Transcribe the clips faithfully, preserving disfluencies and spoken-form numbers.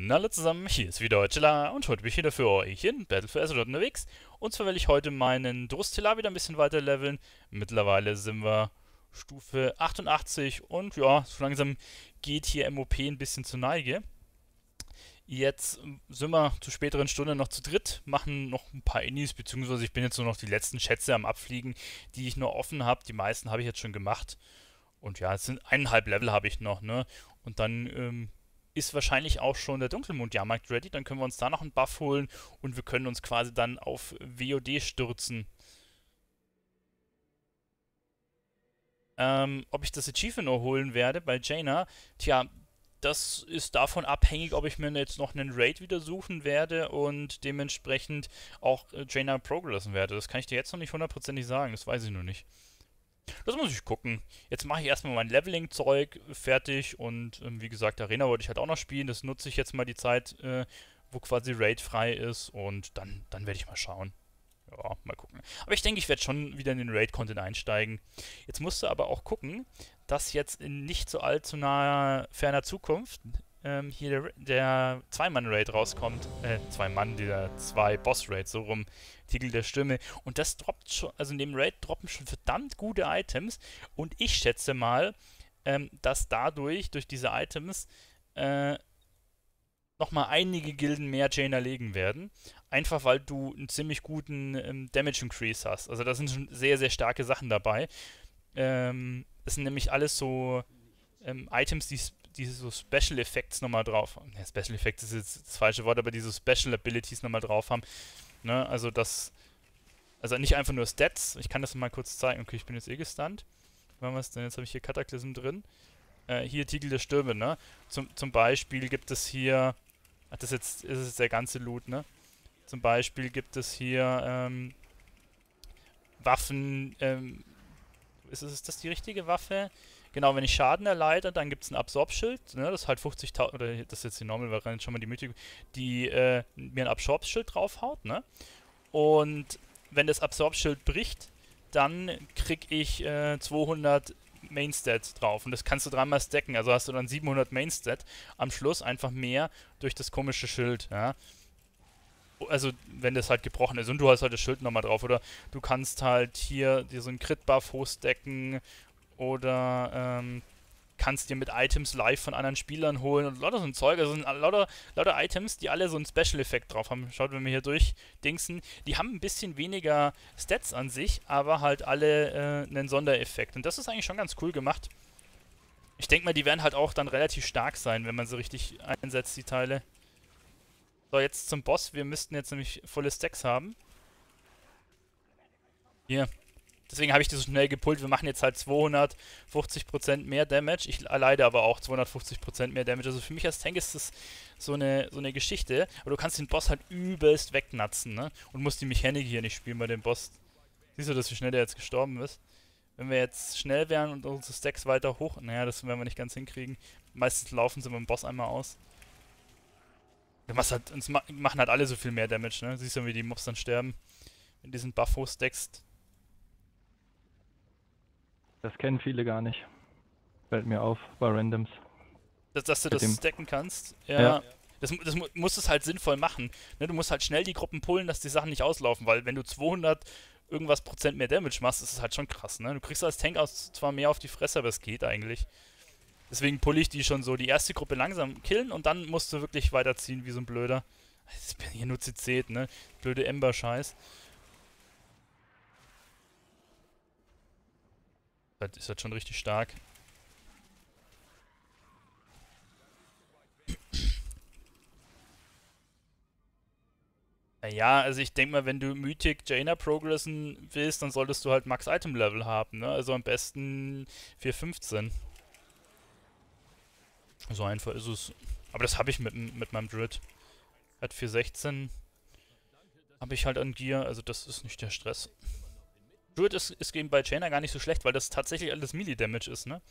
Hallo zusammen, hier ist wieder Chilla und heute bin ich wieder für euch in Battle for Azeroth unterwegs. Und zwar will ich heute meinen Drustila wieder ein bisschen weiter leveln. Mittlerweile sind wir Stufe achtundachtzig und ja, so langsam geht hier M O P ein bisschen zur Neige. Jetzt sind wir zur späteren Stunde noch zu dritt, machen noch ein paar Innis, beziehungsweise ich bin jetzt nur noch die letzten Schätze am Abfliegen, die ich noch offen habe. Die meisten habe ich jetzt schon gemacht. Und ja, es sind eineinhalb Level habe ich noch, ne? Und dann ähm, ist wahrscheinlich auch schon der Dunkelmond-Jahrmarkt ready. Dann können wir uns da noch einen Buff holen und wir können uns quasi dann auf W O D stürzen. Ähm, ob ich das Achievement noch holen werde bei Jaina, tja, das ist davon abhängig, ob ich mir jetzt noch einen Raid wieder suchen werde und dementsprechend auch äh, Jaina progressen werde. Das kann ich dir jetzt noch nicht hundertprozentig sagen, das weiß ich noch nicht. Das muss ich gucken. Jetzt mache ich erstmal mein Leveling-Zeug fertig und ähm, wie gesagt, Arena wollte ich halt auch noch spielen. Das nutze ich jetzt mal die Zeit, äh, wo quasi Raid frei ist und dann, dann werde ich mal schauen. Ja, mal gucken. Aber ich denke, ich werde schon wieder in den Raid-Content einsteigen. Jetzt musst du aber auch gucken, dass jetzt in nicht so allzu naher, ferner Zukunft ähm, hier der, der Zwei-Mann-Raid rauskommt. Äh, Zwei-Mann, dieser Zwei-Boss-Raid, so rum, Titel der Stimme. Und das droppt schon, also in dem Raid droppen schon verdammt gute Items. Und ich schätze mal, ähm, dass dadurch, durch diese Items, äh, nochmal einige Gilden mehr Jaina legen werden. Einfach weil du einen ziemlich guten ähm, Damage Increase hast. Also da sind schon sehr, sehr starke Sachen dabei. Ähm, das sind nämlich alles so ähm, Items, die, die so Special Effects nochmal drauf haben. Ja, Special Effects ist jetzt das falsche Wort, aber die so Special Abilities nochmal drauf haben. Ne? Also das, also nicht einfach nur Stats. Ich kann das mal kurz zeigen. Okay, ich bin jetzt eh gestunt. Machen wir es denn? Jetzt habe ich hier Cataclysm drin. Äh, hier Titel der Stürme, ne? Zum, zum Beispiel gibt es hier, ach, das jetzt ist jetzt der ganze Loot, ne? Zum Beispiel gibt es hier ähm, Waffen, ähm, ist, es, ist das die richtige Waffe? Genau, wenn ich Schaden erleide, dann gibt es ein Absorb-Schild, ne? Das ist halt fünfzigtausend, oder das ist jetzt die Normal-Variante, schon mal die Mythic, die äh, mir ein Absorb-Schild draufhaut, ne? Und wenn das Absorb-Schild bricht, dann krieg ich äh, zweihundert Mainstat drauf. Und das kannst du dreimal stacken. Also hast du dann siebenhundert Mainstat am Schluss, einfach mehr durch das komische Schild. Ja? Also, wenn das halt gebrochen ist und du hast halt das Schild nochmal drauf. Oder du kannst halt hier dir so einen Crit-Buff hochstacken oder ähm, kannst dir mit Items live von anderen Spielern holen und lauter so ein Zeug. Also sind lauter, lauter Items, die alle so einen Special-Effekt drauf haben. Schaut, wenn wir hier durchdingsen. Die haben ein bisschen weniger Stats an sich, aber halt alle äh, einen Sondereffekt. Und das ist eigentlich schon ganz cool gemacht. Ich denke mal, die werden halt auch dann relativ stark sein, wenn man sie richtig einsetzt, die Teile. So, jetzt zum Boss. Wir müssten jetzt nämlich volle Stacks haben. Hier. Deswegen habe ich das so schnell gepullt. Wir machen jetzt halt zweihundertfünfzig Prozent mehr Damage. Ich erleide aber auch zweihundertfünfzig Prozent mehr Damage. Also für mich als Tank ist das so eine, so eine Geschichte. Aber du kannst den Boss halt übelst wegnatzen, ne? Und musst die Mechanik hier nicht spielen bei dem Boss. Siehst du, dass wie schnell der jetzt gestorben ist? Wenn wir jetzt schnell wären und unsere Stacks weiter hoch... Naja, das werden wir nicht ganz hinkriegen. Meistens laufen sie beim Boss einmal aus. Was halt, uns ma machen halt alle so viel mehr Damage, ne? Siehst du, wie die Mobs dann sterben. Wenn du diesen Buff hochstackst. Das kennen viele gar nicht. Fällt mir auf bei Randoms. Dass, dass du Mit das dem- stacken kannst. Ja. Ja. Das, das mu- musst es halt sinnvoll machen. Ne? Du musst halt schnell die Gruppen pullen, dass die Sachen nicht auslaufen, weil wenn du zweihundert irgendwas Prozent mehr Damage machst, ist es halt schon krass, ne? Du kriegst als Tank aus zwar mehr auf die Fresse, aber es geht eigentlich. Deswegen pulle ich die schon so, die erste Gruppe langsam killen und dann musst du wirklich weiterziehen wie so ein Blöder. Ich bin hier nur C C, ne? Blöde Ember-Scheiß. Das ist halt schon richtig stark. Naja, also ich denke mal, wenn du Mythic Jaina progressen willst, dann solltest du halt Max Item Level haben, ne? Also am besten vier fünfzehn. So einfach ist es. Aber das habe ich mit, mit meinem Druid. Hat vier sechzehn. Habe ich halt an Gear, also das ist nicht der Stress. Druid ist, ist gegen bei Jaina gar nicht so schlecht, weil das tatsächlich alles Melee-Damage ist, ne?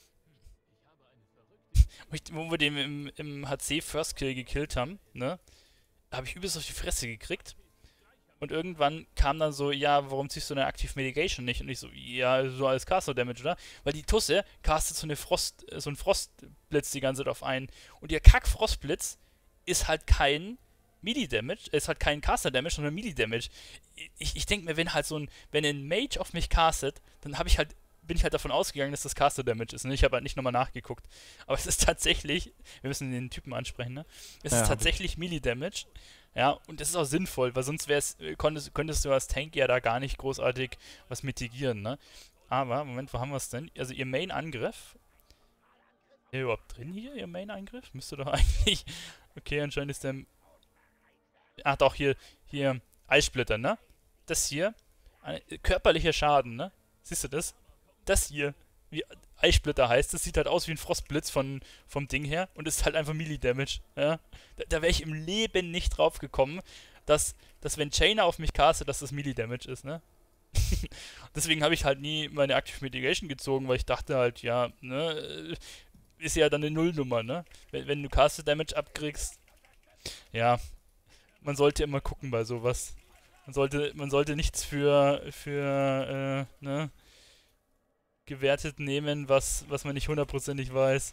Wo, ich, wo wir den im, im H C First Kill gekillt haben, ne? Habe ich übelst auf die Fresse gekriegt. Und irgendwann kam dann so, ja, warum ziehst du denn aktiv Mitigation nicht? Und ich so, ja, so als Caster Damage, oder? Weil die Tusse castet so eine Frost, so einen Frostblitz die ganze Zeit auf einen. Und ihr Kack-Frostblitz ist halt kein Melee-Damage, ist halt kein Caster-Damage, sondern Melee-Damage. Ich, ich denke mir, wenn halt so ein, wenn ein Mage auf mich castet, dann habe ich halt, bin ich halt davon ausgegangen, dass das Caster-Damage ist. Ne? Ich habe halt nicht nochmal nachgeguckt. Aber es ist tatsächlich, wir müssen den Typen ansprechen, ne? Es Ja, ist hab ich. tatsächlich Melee-Damage. Ja, und das ist auch sinnvoll, weil sonst wär's, äh, konntest, könntest du als Tank ja da gar nicht großartig was mitigieren, ne? Aber, Moment, wo haben wir es denn? Also ihr Main-Angriff. Ist der überhaupt drin hier, ihr Main-Angriff? Müsste doch eigentlich. Okay, anscheinend ist der. Ach doch, hier, hier, Eissplitter, ne? Das hier, ein, körperlicher Schaden, ne? Siehst du das? Das hier, wie Eissplitter heißt, das sieht halt aus wie ein Frostblitz von, vom Ding her und ist halt einfach Melee-Damage, ja? Da, da wäre ich im Leben nicht drauf gekommen, dass, dass wenn Chainer auf mich castet, dass das Melee-Damage ist, ne? Deswegen habe ich halt nie meine Active Mitigation gezogen, weil ich dachte halt, ja, ne, äh, ist ja dann eine Nullnummer, ne? Wenn, wenn du Casted Damage abkriegst, ja, man sollte immer gucken bei sowas. Man sollte, man sollte nichts für, für, äh, ne, gewertet nehmen, was, was man nicht hundertprozentig weiß.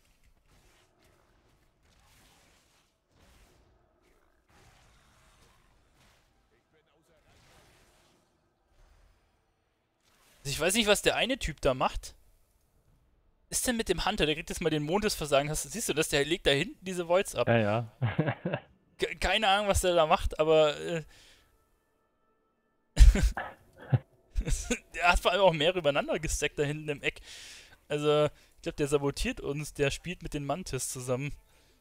Also ich weiß nicht, was der eine Typ da macht. Was ist denn mit dem Hunter? Der kriegt jetzt mal den Mondesversagen. Hast, siehst du das? Der legt da hinten diese Voids ab. Ja, ja. Ke- Keine Ahnung, was der da macht, aber äh, der hat vor allem auch mehrere übereinander gestackt da hinten im Eck. Also, ich glaube, der sabotiert uns. Der spielt mit den Mantis zusammen.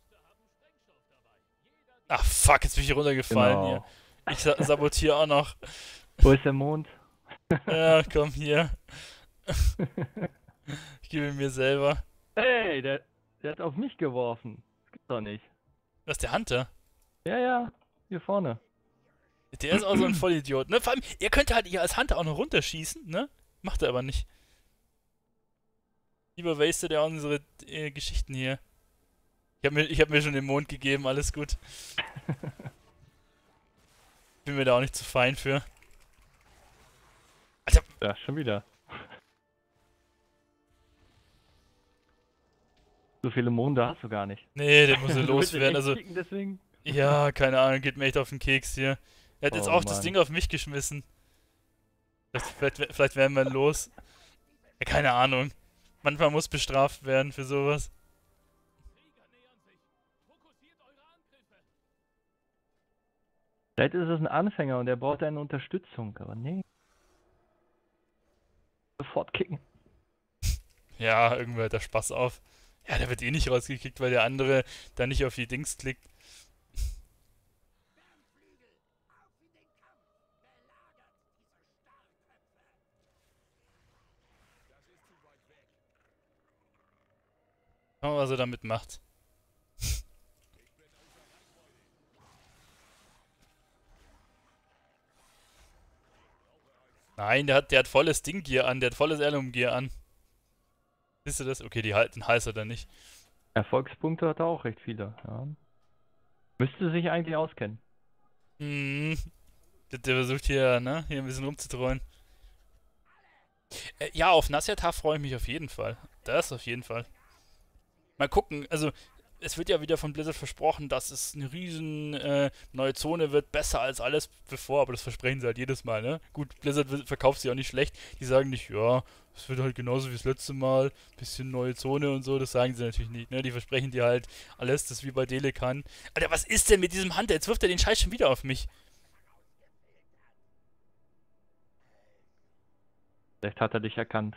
Ach, fuck, jetzt bin ich hier runtergefallen hier. Genau. Ich sa sabotiere auch noch. Wo ist der Mond? Ja, komm hier. Ich gebe mir selber. Hey, der, der hat auf mich geworfen. Das gibt's doch nicht. Was ist der Hunter? Ja, ja, hier vorne. Der ist auch so ein Vollidiot, ne? Vor allem, er könnte halt hier als Hunter auch noch runterschießen, ne? Macht er aber nicht. Lieber wastet er unsere äh, Geschichten hier. Ich habe mir, ich hab mir schon den Mond gegeben, alles gut. Bin mir da auch nicht zu fein für. Alter, Ja, schon wieder. So viele Monde hast du gar nicht. nee, der muss ja Du willst ihn loswerden. echt Also, kicken, deswegen? ja, keine Ahnung, geht mir echt auf den Keks hier. Er hat jetzt Oh auch das Mann. Ding auf mich geschmissen. Vielleicht, vielleicht, vielleicht werden wir los. Ja, keine Ahnung. Manchmal muss bestraft werden für sowas. Vielleicht ist es ein Anfänger und der braucht eine Unterstützung, aber nee. Sofort kicken. Ja, irgendwer hat da Spaß auf. Ja, der wird eh nicht rausgekickt, weil der andere da nicht auf die Dings klickt. Schauen wir mal, was er damit macht. Nein, der hat, der hat volles Ding-Gear an, der hat volles Heirloom-Gear an. Siehst du das? Okay, die halten heiß hat er nicht. Erfolgspunkte hat er auch recht viele. Ja. Müsste sich eigentlich auskennen. Hm. Der, der versucht hier, ne, hier ein bisschen rumzutreuen. Äh, ja, auf Nasyatar freue ich mich auf jeden Fall. Das auf jeden Fall. Mal gucken, also es wird ja wieder von Blizzard versprochen, dass es eine riesen äh, neue Zone wird, besser als alles bevor, aber das versprechen sie halt jedes Mal, ne? Gut, Blizzard wird- verkauft sie auch nicht schlecht. Die sagen nicht, ja, es wird halt genauso wie das letzte Mal, bisschen neue Zone und so, das sagen sie natürlich nicht, ne? Die versprechen dir halt alles, das ist wie bei Delekan. Alter, was ist denn mit diesem Hunter? Jetzt wirft er den Scheiß schon wieder auf mich. Vielleicht hat er dich erkannt.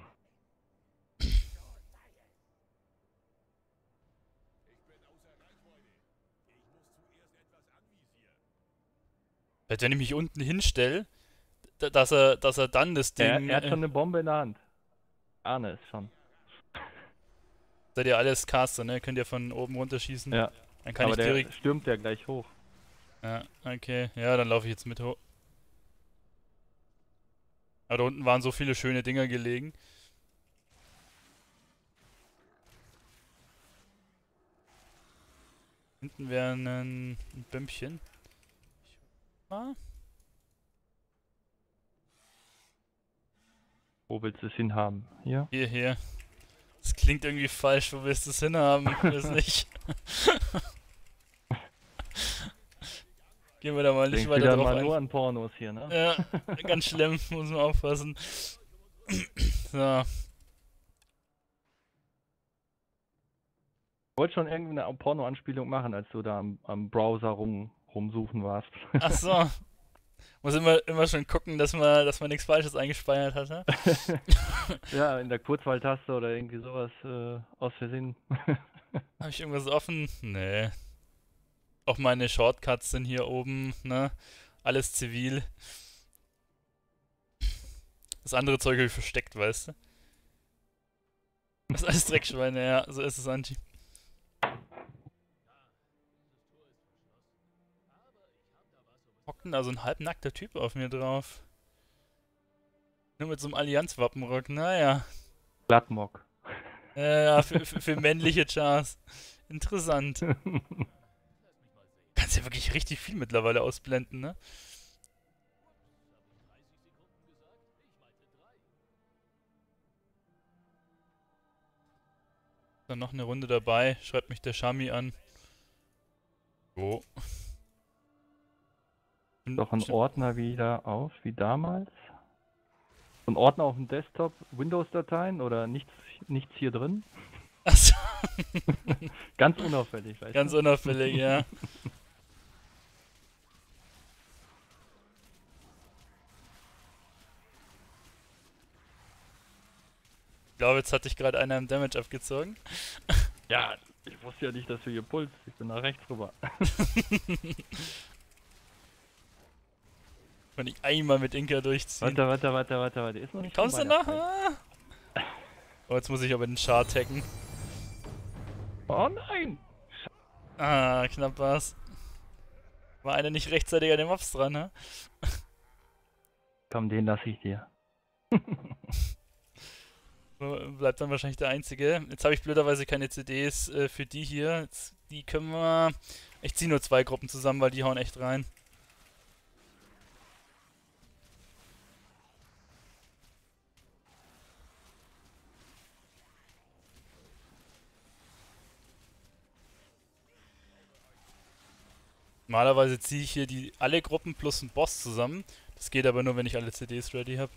Vielleicht, wenn ich mich unten hinstelle, da- dass er, dass er dann das Er, Ding. er hat äh, schon eine Bombe in der Hand. Ahne es schon. Seid ihr alles Caster, ne? Könnt ihr von oben runterschießen. Ja, Dann kann aber ich der direkt. stürmt ja gleich hoch. Ja, okay. Ja, dann laufe ich jetzt mit hoch. Aber da unten waren so viele schöne Dinger gelegen. Hinten wäre ein, ein Bömmchen. Ah, Wo willst du es hinhaben? Hier? hier, hier. Das klingt irgendwie falsch. Wo willst du es hinhaben? Ich weiß nicht. Gehen wir da mal nicht Denkt weiter wieder drauf mal ein. nur an Pornos hier, ne? Ja, ganz schlimm, muss man aufpassen. So. Ich wollte schon irgendeine Porno-Anspielung machen, als du da am, am Browser rum, rumsuchen warst. Ach so. Muss immer, immer schon gucken, dass man, dass man nichts Falsches eingespeichert hat, ne? Ja, in der Kurzwahltaste oder irgendwie sowas äh, aus Versehen. Habe ich irgendwas offen? Nee. Auch meine Shortcuts sind hier oben, ne? Alles zivil. Das andere Zeug habe ich versteckt, weißt du? Das ist alles Dreckschweine, ja, so ist es, Anti. Hockt denn da so ein halbnackter Typ auf mir drauf? Nur mit so einem Allianz-Wappenrock, naja. Glattmock. Ja, ja, für, für, für männliche Chars. Interessant. Kannst ja wirklich richtig viel mittlerweile ausblenden, ne? Dann noch eine Runde dabei. Schreibt mich der Shami an. So. Doch ein Ordner wieder auf, wie damals. So ein Ordner auf dem Desktop, Windows-Dateien oder nichts, nichts hier drin. Achso. Ganz unauffällig, weißt Ganz du? unauffällig, ja. Ich glaube, jetzt hat dich gerade einer im Damage abgezogen. Ja, ich wusste ja nicht, dass du hier pulst. Ich bin nach rechts rüber. Wenn ich einmal mit Inka durchziehen. Warte, warte, warte, warte, warte. Ist noch nicht Kommst du vorbei, noch? der Fight. Ah. Oh, jetzt muss ich aber den Char taggen. Oh nein! Ah, knapp war's. War einer nicht rechtzeitig an den Mobs dran, ne? Komm, den lasse ich dir. So, bleibt dann wahrscheinlich der einzige. Jetzt habe ich blöderweise keine C Ds äh, für die hier. Jetzt, die können wir... Ich ziehe nur zwei Gruppen zusammen, weil die hauen echt rein. Normalerweise ziehe ich hier die alle Gruppen plus einen Boss zusammen. Das geht aber nur, wenn ich alle C Ds ready habe.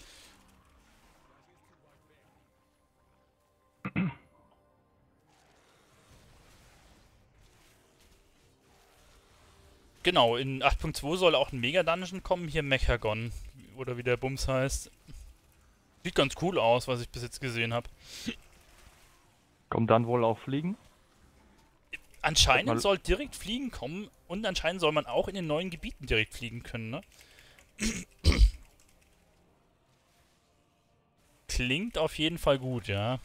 Genau, in acht Punkt zwei soll auch ein Mega-Dungeon kommen, hier Mechagon, oder wie der Bums heißt. Sieht ganz cool aus, was ich bis jetzt gesehen habe. Kommt dann wohl auch Fliegen? Anscheinend Mal- soll direkt Fliegen kommen und anscheinend soll man auch in den neuen Gebieten direkt fliegen können, ne? Klingt auf jeden Fall gut, ja.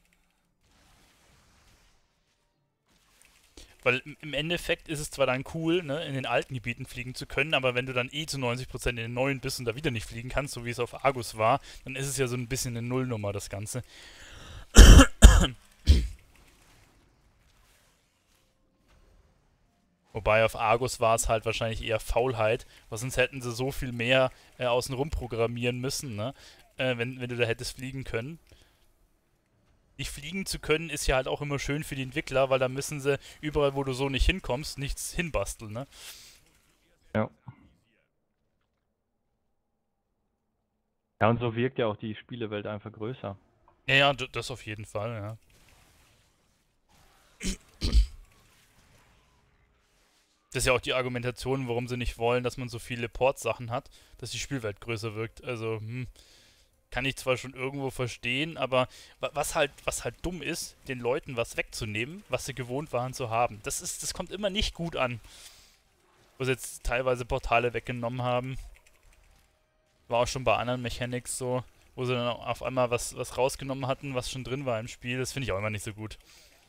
Weil im- im Endeffekt ist es zwar dann cool, ne, in den alten Gebieten fliegen zu können, aber wenn du dann eh zu neunzig Prozent in den neuen bist und da wieder nicht fliegen kannst, so wie es auf Argus war, dann ist es ja so ein bisschen eine Nullnummer, das Ganze. Wobei auf Argus war es halt wahrscheinlich eher Faulheit, weil sonst hätten sie so viel mehr äh, außenrum programmieren müssen, ne? Äh, wenn, wenn du da hättest fliegen können. Nicht fliegen zu können ist ja halt auch immer schön für die Entwickler, weil da müssen sie überall, wo du so nicht hinkommst, nichts hinbasteln, ne? Ja. Ja, und so wirkt ja auch die Spielewelt einfach größer. Ja, ja, d- das auf jeden Fall, ja. Das ist ja auch die Argumentation, warum sie nicht wollen, dass man so viele Port-Sachen hat, dass die Spielwelt größer wirkt. Also, hm, kann ich zwar schon irgendwo verstehen, aber wa- was halt, was halt dumm ist, den Leuten was wegzunehmen, was sie gewohnt waren zu haben. Das ist, das kommt immer nicht gut an. Wo sie jetzt teilweise Portale weggenommen haben. War auch schon bei anderen Mechanics so, wo sie dann auf einmal was, was rausgenommen hatten, was schon drin war im Spiel. Das finde ich auch immer nicht so gut.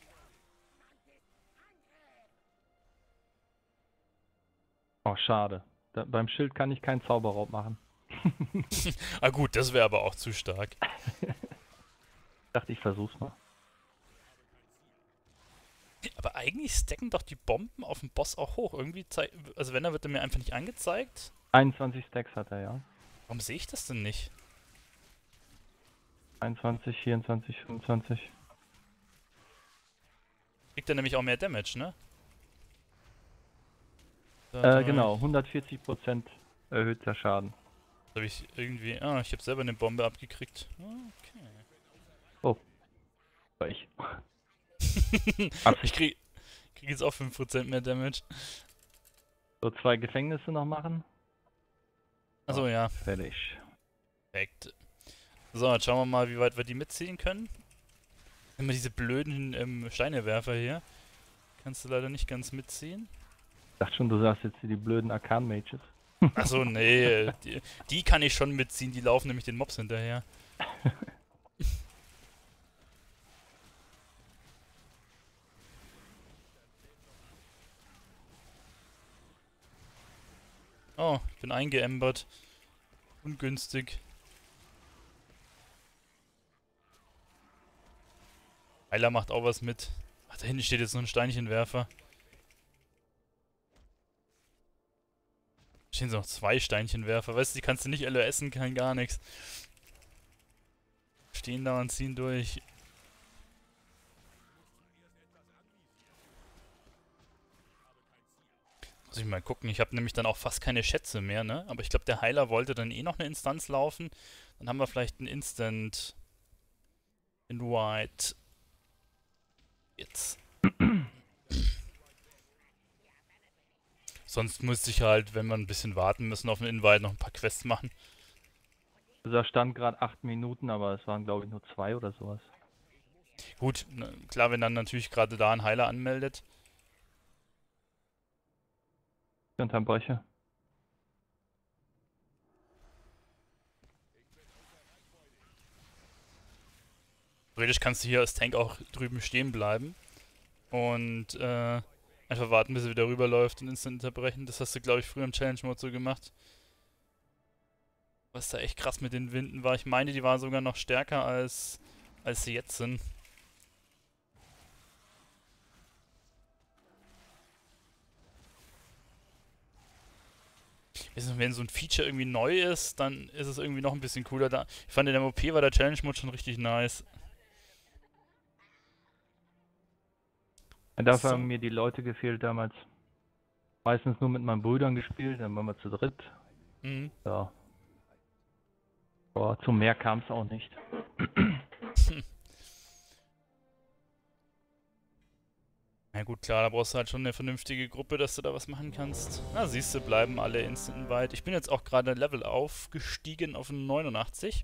Oh, schade. Da, beim Schild kann ich keinen Zauberraub machen. Ah gut, das wäre aber auch zu stark. Dachte, ich versuch's mal. Aber eigentlich stacken doch die Bomben auf dem Boss auch hoch. Irgendwie zei- also wenn, er wird er mir einfach nicht angezeigt. einundzwanzig Stacks hat er, ja. Warum sehe ich das denn nicht? einundzwanzig, vierundzwanzig, fünfundzwanzig. Kriegt er nämlich auch mehr Damage, ne? Äh, genau, hundertvierzig Prozent erhöhter Schaden. Habe ich irgendwie. Ah, ich habe selber eine Bombe abgekriegt. Okay. Oh. War ich. ich krieg, krieg jetzt auch fünf Prozent mehr Damage. So, zwei Gefängnisse noch machen. Achso, ja. Fertig. Perfekt. So, jetzt schauen wir mal, wie weit wir die mitziehen können. Immer diese blöden ähm, Steinewerfer hier. Kannst du leider nicht ganz mitziehen. Ich dachte schon, du sagst jetzt die blöden Arkan-Mages. Achso, nee. Die, die kann ich schon mitziehen, die laufen nämlich den Mobs hinterher. Oh, ich bin eingeämbert. Ungünstig. Heiler macht auch was mit. Ach, da hinten steht jetzt noch ein Steinchenwerfer. Da stehen so noch zwei Steinchenwerfer. Weißt du, die kannst du nicht alle essen, kann gar nichts. Stehen da und ziehen durch. Muss ich mal gucken. Ich habe nämlich dann auch fast keine Schätze mehr, ne? Aber ich glaube, der Heiler wollte dann eh noch eine Instanz laufen. Dann haben wir vielleicht ein Instant in White. Jetzt. Sonst müsste ich halt, wenn wir ein bisschen warten müssen, auf den Invite noch ein paar Quests machen. Also da stand gerade acht Minuten, aber es waren glaube ich nur zwei oder sowas. Gut, ne, klar, wenn dann natürlich gerade da ein Heiler anmeldet. Ich unterbreche. Theoretisch kannst du hier als Tank auch drüben stehen bleiben. Und äh, einfach warten, bis er wieder rüberläuft und instant unterbrechen. Das hast du, glaube ich, früher im Challenge-Mode so gemacht. Was da echt krass mit den Winden war. Ich meine, die waren sogar noch stärker als, als sie jetzt sind. Wenn so ein Feature irgendwie neu ist, dann ist es irgendwie noch ein bisschen cooler. Da ich fand, in der M O P war der Challenge-Mode schon richtig nice. Dafür so. haben mir die Leute gefehlt damals. Meistens nur mit meinen Brüdern gespielt, dann waren wir zu dritt. Mhm. Ja. Boah, zu mehr kam es auch nicht. Na gut, klar, da brauchst du halt schon eine vernünftige Gruppe, dass du da was machen kannst. Na, siehst du, bleiben alle instant weit. Ich bin jetzt auch gerade Level aufgestiegen auf neunundachtzig.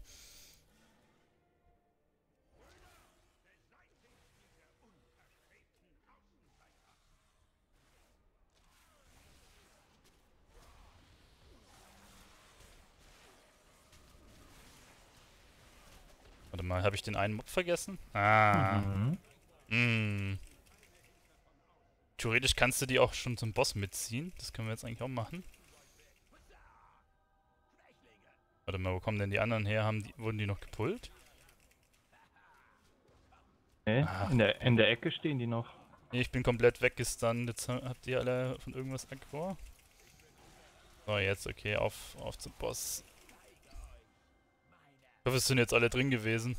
Warte mal, habe ich den einen Mob vergessen? Ah. Mhm. Mm. Theoretisch kannst du die auch schon zum Boss mitziehen. Das können wir jetzt eigentlich auch machen. Warte mal, wo kommen denn die anderen her? Haben die, wurden die noch gepullt? Nee, ah. in, der, in der Ecke stehen die noch. Nee, ich bin komplett weggestunt. Jetzt habt ihr alle von irgendwas Aggro. So, jetzt, okay, auf, auf zum Boss. Ich hoffe, es sind jetzt alle drin gewesen.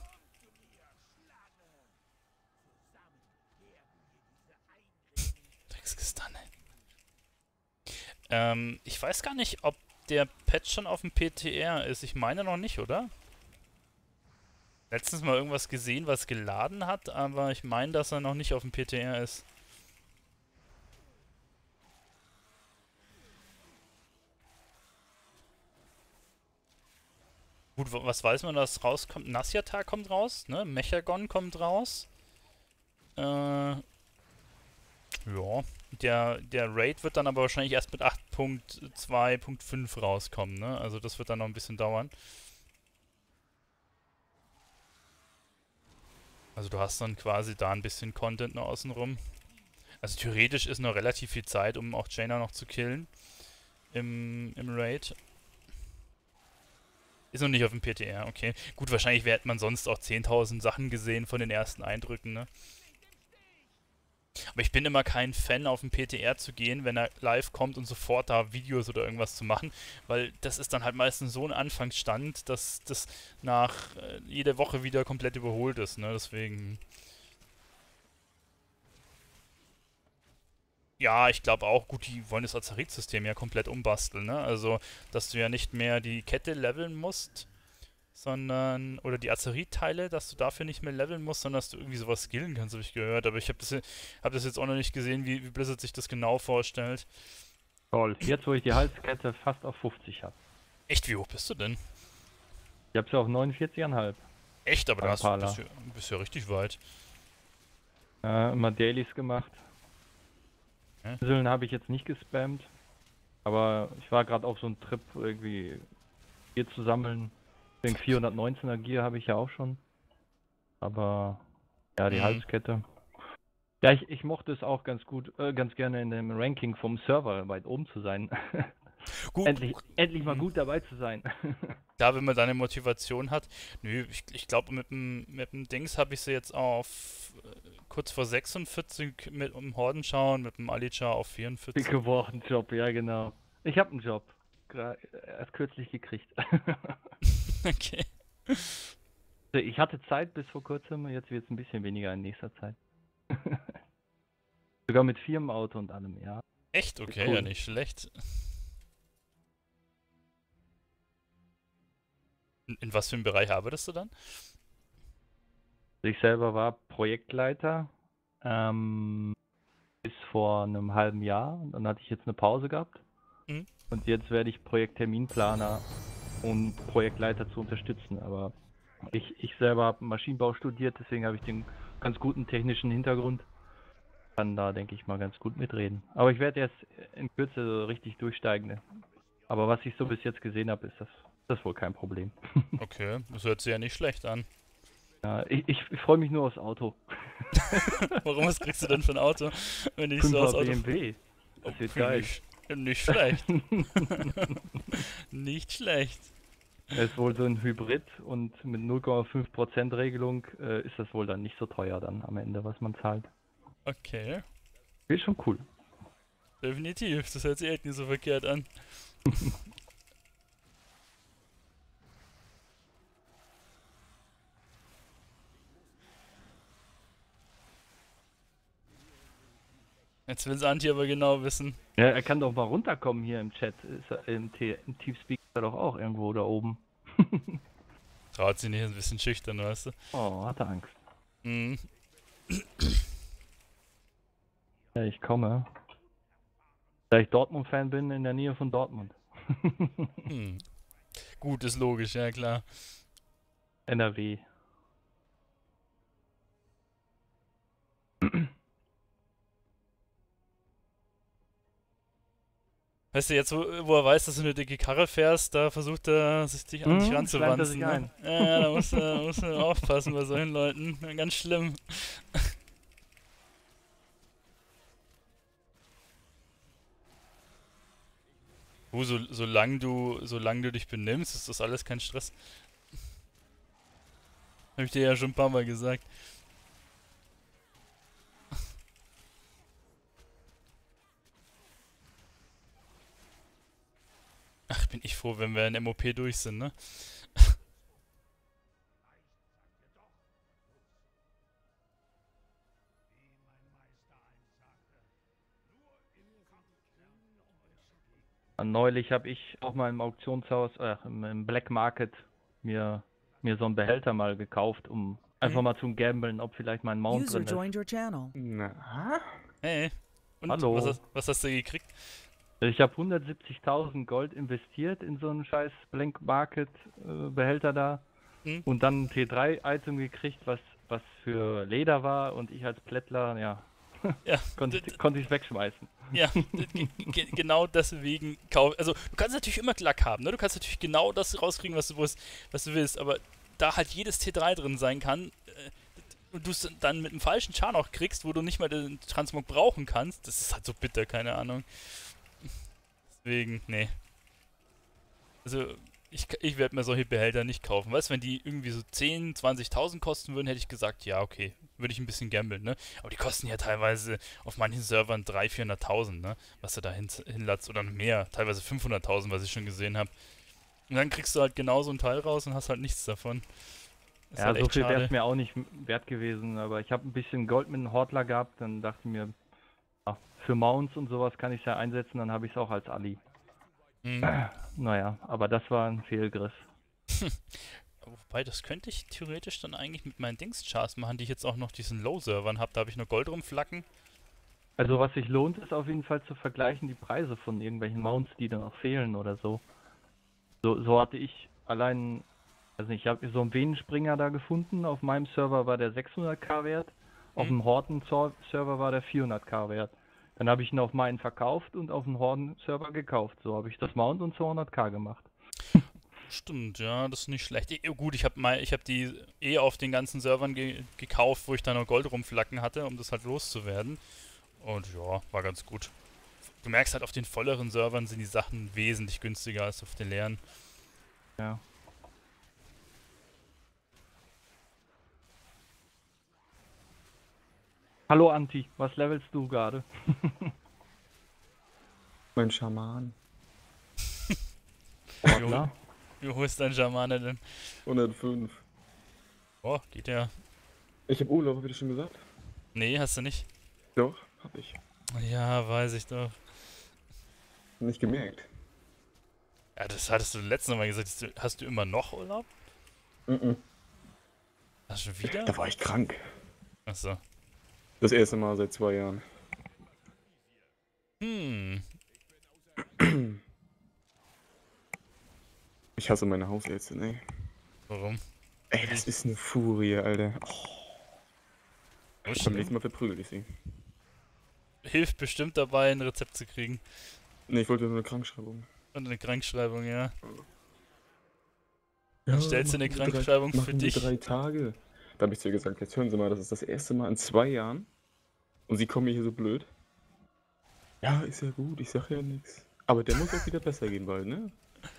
Drecksgestunne. Ähm, ich weiß gar nicht, ob der Patch schon auf dem P T R ist. Ich meine noch nicht, oder? Letztens mal irgendwas gesehen, was geladen hat, aber ich meine, dass er noch nicht auf dem P T R ist. Gut, was weiß man, dass rauskommt? Nasyatar kommt raus, ne? Mechagon kommt raus. Äh, ja. Der, der Raid wird dann aber wahrscheinlich erst mit acht Punkt zwei Punkt fünf rauskommen, ne? Also das wird dann noch ein bisschen dauern. Also du hast dann quasi da ein bisschen Content noch außenrum. Also theoretisch ist noch relativ viel Zeit, um auch Jaina noch zu killen. Im, im Raid. Ist noch nicht auf dem P T R, okay. Gut, wahrscheinlich hätte man sonst auch zehntausend Sachen gesehen von den ersten Eindrücken, ne? Aber ich bin immer kein Fan, auf den P T R zu gehen, wenn er live kommt und sofort da Videos oder irgendwas zu machen, weil das ist dann halt meistens so ein Anfangsstand, dass das nach äh, jeder Woche wieder komplett überholt ist, ne? Deswegen. Ja, ich glaube auch, gut, die wollen das Azerit-System ja komplett umbasteln, ne? Also, dass du ja nicht mehr die Kette leveln musst, sondern, oder die Azerit-Teile, dass du dafür nicht mehr leveln musst, sondern dass du irgendwie sowas skillen kannst, habe ich gehört. Aber ich habe das, hab das jetzt auch noch nicht gesehen, wie, wie Blizzard sich das genau vorstellt. Toll. Jetzt, wo ich die Halskette fast auf fünfzig habe. Echt, wie hoch bist du denn? Ich habe sie auf neunundvierzig Komma fünf. Echt, aber da hast, Pala. bist, du, bist du ja richtig weit. Äh, immer Dailies gemacht. Hä? Inseln habe ich jetzt nicht gespammt. Aber ich war gerade auf so einem Trip, irgendwie Gear zu sammeln. Ich denke, vierhundertneunzehner Gear habe ich ja auch schon. Aber ja, die Mhm. Halskette. Ja, ich, ich mochte es auch ganz gut, äh, ganz gerne in dem Ranking vom Server weit oben zu sein. Gut, endlich, endlich mal mhm. gut dabei zu sein. Da, wenn man da eine Motivation hat. Nö, ich, ich glaube, mit dem, mit dem Dings habe ich sie jetzt auf äh, kurz vor sechsundvierzig mit dem Hordenschauen, mit dem Alicha auf vierundvierzig. Dick geworden Job, ja genau. Ich habe einen Job. Gra erst kürzlich gekriegt. Okay. Ich hatte Zeit bis vor kurzem, jetzt wird es ein bisschen weniger in nächster Zeit. Sogar mit Firmenauto und allem, ja. Echt? Okay, Cool. ja, nicht schlecht. In, in was für einem Bereich arbeitest du dann? Ich selber war Projektleiter ähm, bis vor einem halben Jahr und dann hatte ich jetzt eine Pause gehabt. Mhm. Und jetzt werde ich Projektterminplaner, um Projektleiter zu unterstützen. Aber ich, ich selber habe Maschinenbau studiert, deswegen habe ich den ganz guten technischen Hintergrund. Kann da, denke ich mal, ganz gut mitreden. Aber ich werde erst in Kürze richtig durchsteigen. Ne? Aber was ich so bis jetzt gesehen habe, ist das, das wohl kein Problem. Okay, das hört sich ja nicht schlecht an. Ja, ich, ich, ich freue mich nur aufs Auto. Warum, was kriegst du denn für ein Auto, wenn ich so fünfer aus Auto... B M W. Das Oh, wird geil. nicht, nicht schlecht. Nicht schlecht. Es ist wohl so ein Hybrid und mit null Komma fünf Prozent Regelung äh, ist das wohl dann nicht so teuer dann am Ende, was man zahlt. Okay, Ist schon cool. definitiv. Das hört sich echt nicht so verkehrt an. Jetzt will Santi aber genau wissen. Ja, er kann doch mal runterkommen hier im Chat. Ist er, im, T im Teamspeak ist er doch auch irgendwo da oben. Traut sich nicht, ist ein bisschen schüchtern, weißt du. Oh, hat er Angst. Mhm. Ja, ich komme. Da ich Dortmund-Fan bin, in der Nähe von Dortmund. Hm. Gut, ist logisch, ja klar. N R W. Weißt du, jetzt, wo, wo er weiß, dass du eine dicke Karre fährst, da versucht er, sich dich an dich Hm, schleimt er ranzuwanzen. sich Ne? ein. Ja, ja, da musst du, musst du aufpassen bei solchen Leuten. Ganz schlimm. Uh, so, solange du, solange du dich benimmst, ist das alles kein Stress. Hab ich dir ja schon ein paar Mal gesagt. Ach, bin ich froh, wenn wir in M O P durch sind, ne? Neulich habe ich auch mal im Auktionshaus, äh, im, im Black Market mir, mir so einen Behälter mal gekauft, um einfach Hm? mal zu gamblen, ob vielleicht mein Mount User drin ist. joined your channel. Na? Hey. Und Hallo. Was, hast, was hast du gekriegt? Ich habe hundertsiebzigtausend Gold investiert in so einen scheiß Black Market äh, Behälter da Hm? und dann ein T drei Item gekriegt, was, was für Leder war und ich als Plättler, ja, Ja, konnte d- d- konnt ich wegschmeißen. ja, d- ge- genau deswegen kauf. Also, du kannst natürlich immer Lack haben, ne? Du kannst natürlich genau das rauskriegen, was du, willst, was du willst, aber da halt jedes T drei drin sein kann äh, und du es dann mit einem falschen Char noch kriegst, wo du nicht mal den Transmog brauchen kannst, das ist halt so bitter, keine Ahnung. Deswegen, nee. Also, ich, ich werde mir solche Behälter nicht kaufen. Weißt du, wenn die irgendwie so zehntausend, zwanzigtausend kosten würden, hätte ich gesagt, ja, okay, würde ich ein bisschen gambeln, ne? Aber die kosten ja teilweise auf manchen Servern dreihunderttausend, vierhunderttausend, ne? Was du da hin, hinlatzt oder mehr, teilweise fünfhunderttausend, was ich schon gesehen habe. Und dann kriegst du halt genau so ein Teil raus und hast halt nichts davon. Ist Ja, halt so echt viel wäre schade. es mir auch nicht wert gewesen, aber ich habe ein bisschen Gold mit einem Hortler gehabt, dann dachte ich mir, ach, für Mounts und sowas kann ich es ja einsetzen, dann habe ich es auch als Ali. Hm. Naja, aber das war ein Fehlgriff. Wobei, das könnte ich theoretisch dann eigentlich mit meinen Dings-Chars machen, die ich jetzt auch noch diesen Low-Servern habe. Da habe ich nur Gold rumflacken. Also was sich lohnt, ist auf jeden Fall zu vergleichen die Preise von irgendwelchen Mounts, die dann noch fehlen oder so. So, so hatte ich allein, also ich habe so einen Venenspringer da gefunden, auf meinem Server war der sechshunderttausend wert, auf Hm. dem Horten-Server war der vierhunderttausend wert. Dann habe ich ihn auf meinen verkauft und auf dem Horten-Server gekauft. So habe ich das Mount und zweihunderttausend gemacht. Stimmt, ja, das ist nicht schlecht. Eh, gut, ich habe mal, ich habe die eh auf den ganzen Servern ge gekauft, wo ich da noch Gold rumflacken hatte, um das halt loszuwerden. Und ja, war ganz gut. Du merkst halt, auf den volleren Servern sind die Sachen wesentlich günstiger als auf den leeren. Ja. Hallo Anti, was levelst du gerade? Mein Schaman. Ordner? Wie hoch ist dein Schamane denn? hundertfünf. Oh, geht ja. Ich habe Urlaub, hab ich das schon gesagt? Nee, hast du nicht? Doch, hab ich. Ja, weiß ich doch. Nicht gemerkt. Ja, das hattest du letztes Mal gesagt. Hast du, hast du immer noch Urlaub? Mhm. Hast du schon wieder? Da war ich krank. Achso. Das erste Mal seit zwei Jahren. Hm. Ich hasse meine Hausärzte, ne? Warum? Ey, das ist eine Furie, Alter. Oh, Oh, beim nächsten Mal verprügel ich sie. Hilft bestimmt dabei, ein Rezept zu kriegen. Ne, ich wollte nur eine Krankschreibung. Und eine Krankschreibung, ja. Ja, Dann stellst du eine machen wir Krankschreibung drei, für machen wir dich. drei Tage. Da habe ich zu ihr gesagt, jetzt hören Sie mal, das ist das erste Mal in zwei Jahren. Und Sie kommen mir hier so blöd. Ja, ist ja gut, ich sag ja nichts. Aber der muss auch wieder besser gehen bald, ne?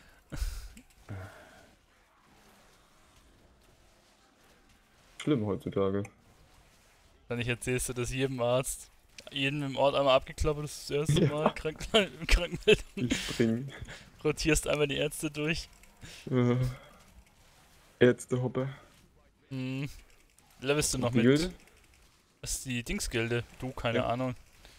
Schlimm heutzutage. Dann ich erzählst du das jedem Arzt. Jeden im Ort einmal abgeklappert, das ist das erste Ja. Mal. Krank Krankmeldung. Ich spring. Rotierst einmal die Ärzte durch. Äh, Ärztehoppe. Hm. Levelst du noch Die mit. Gilde? Was ist die Dingsgilde? Du, keine Ja. Ahnung.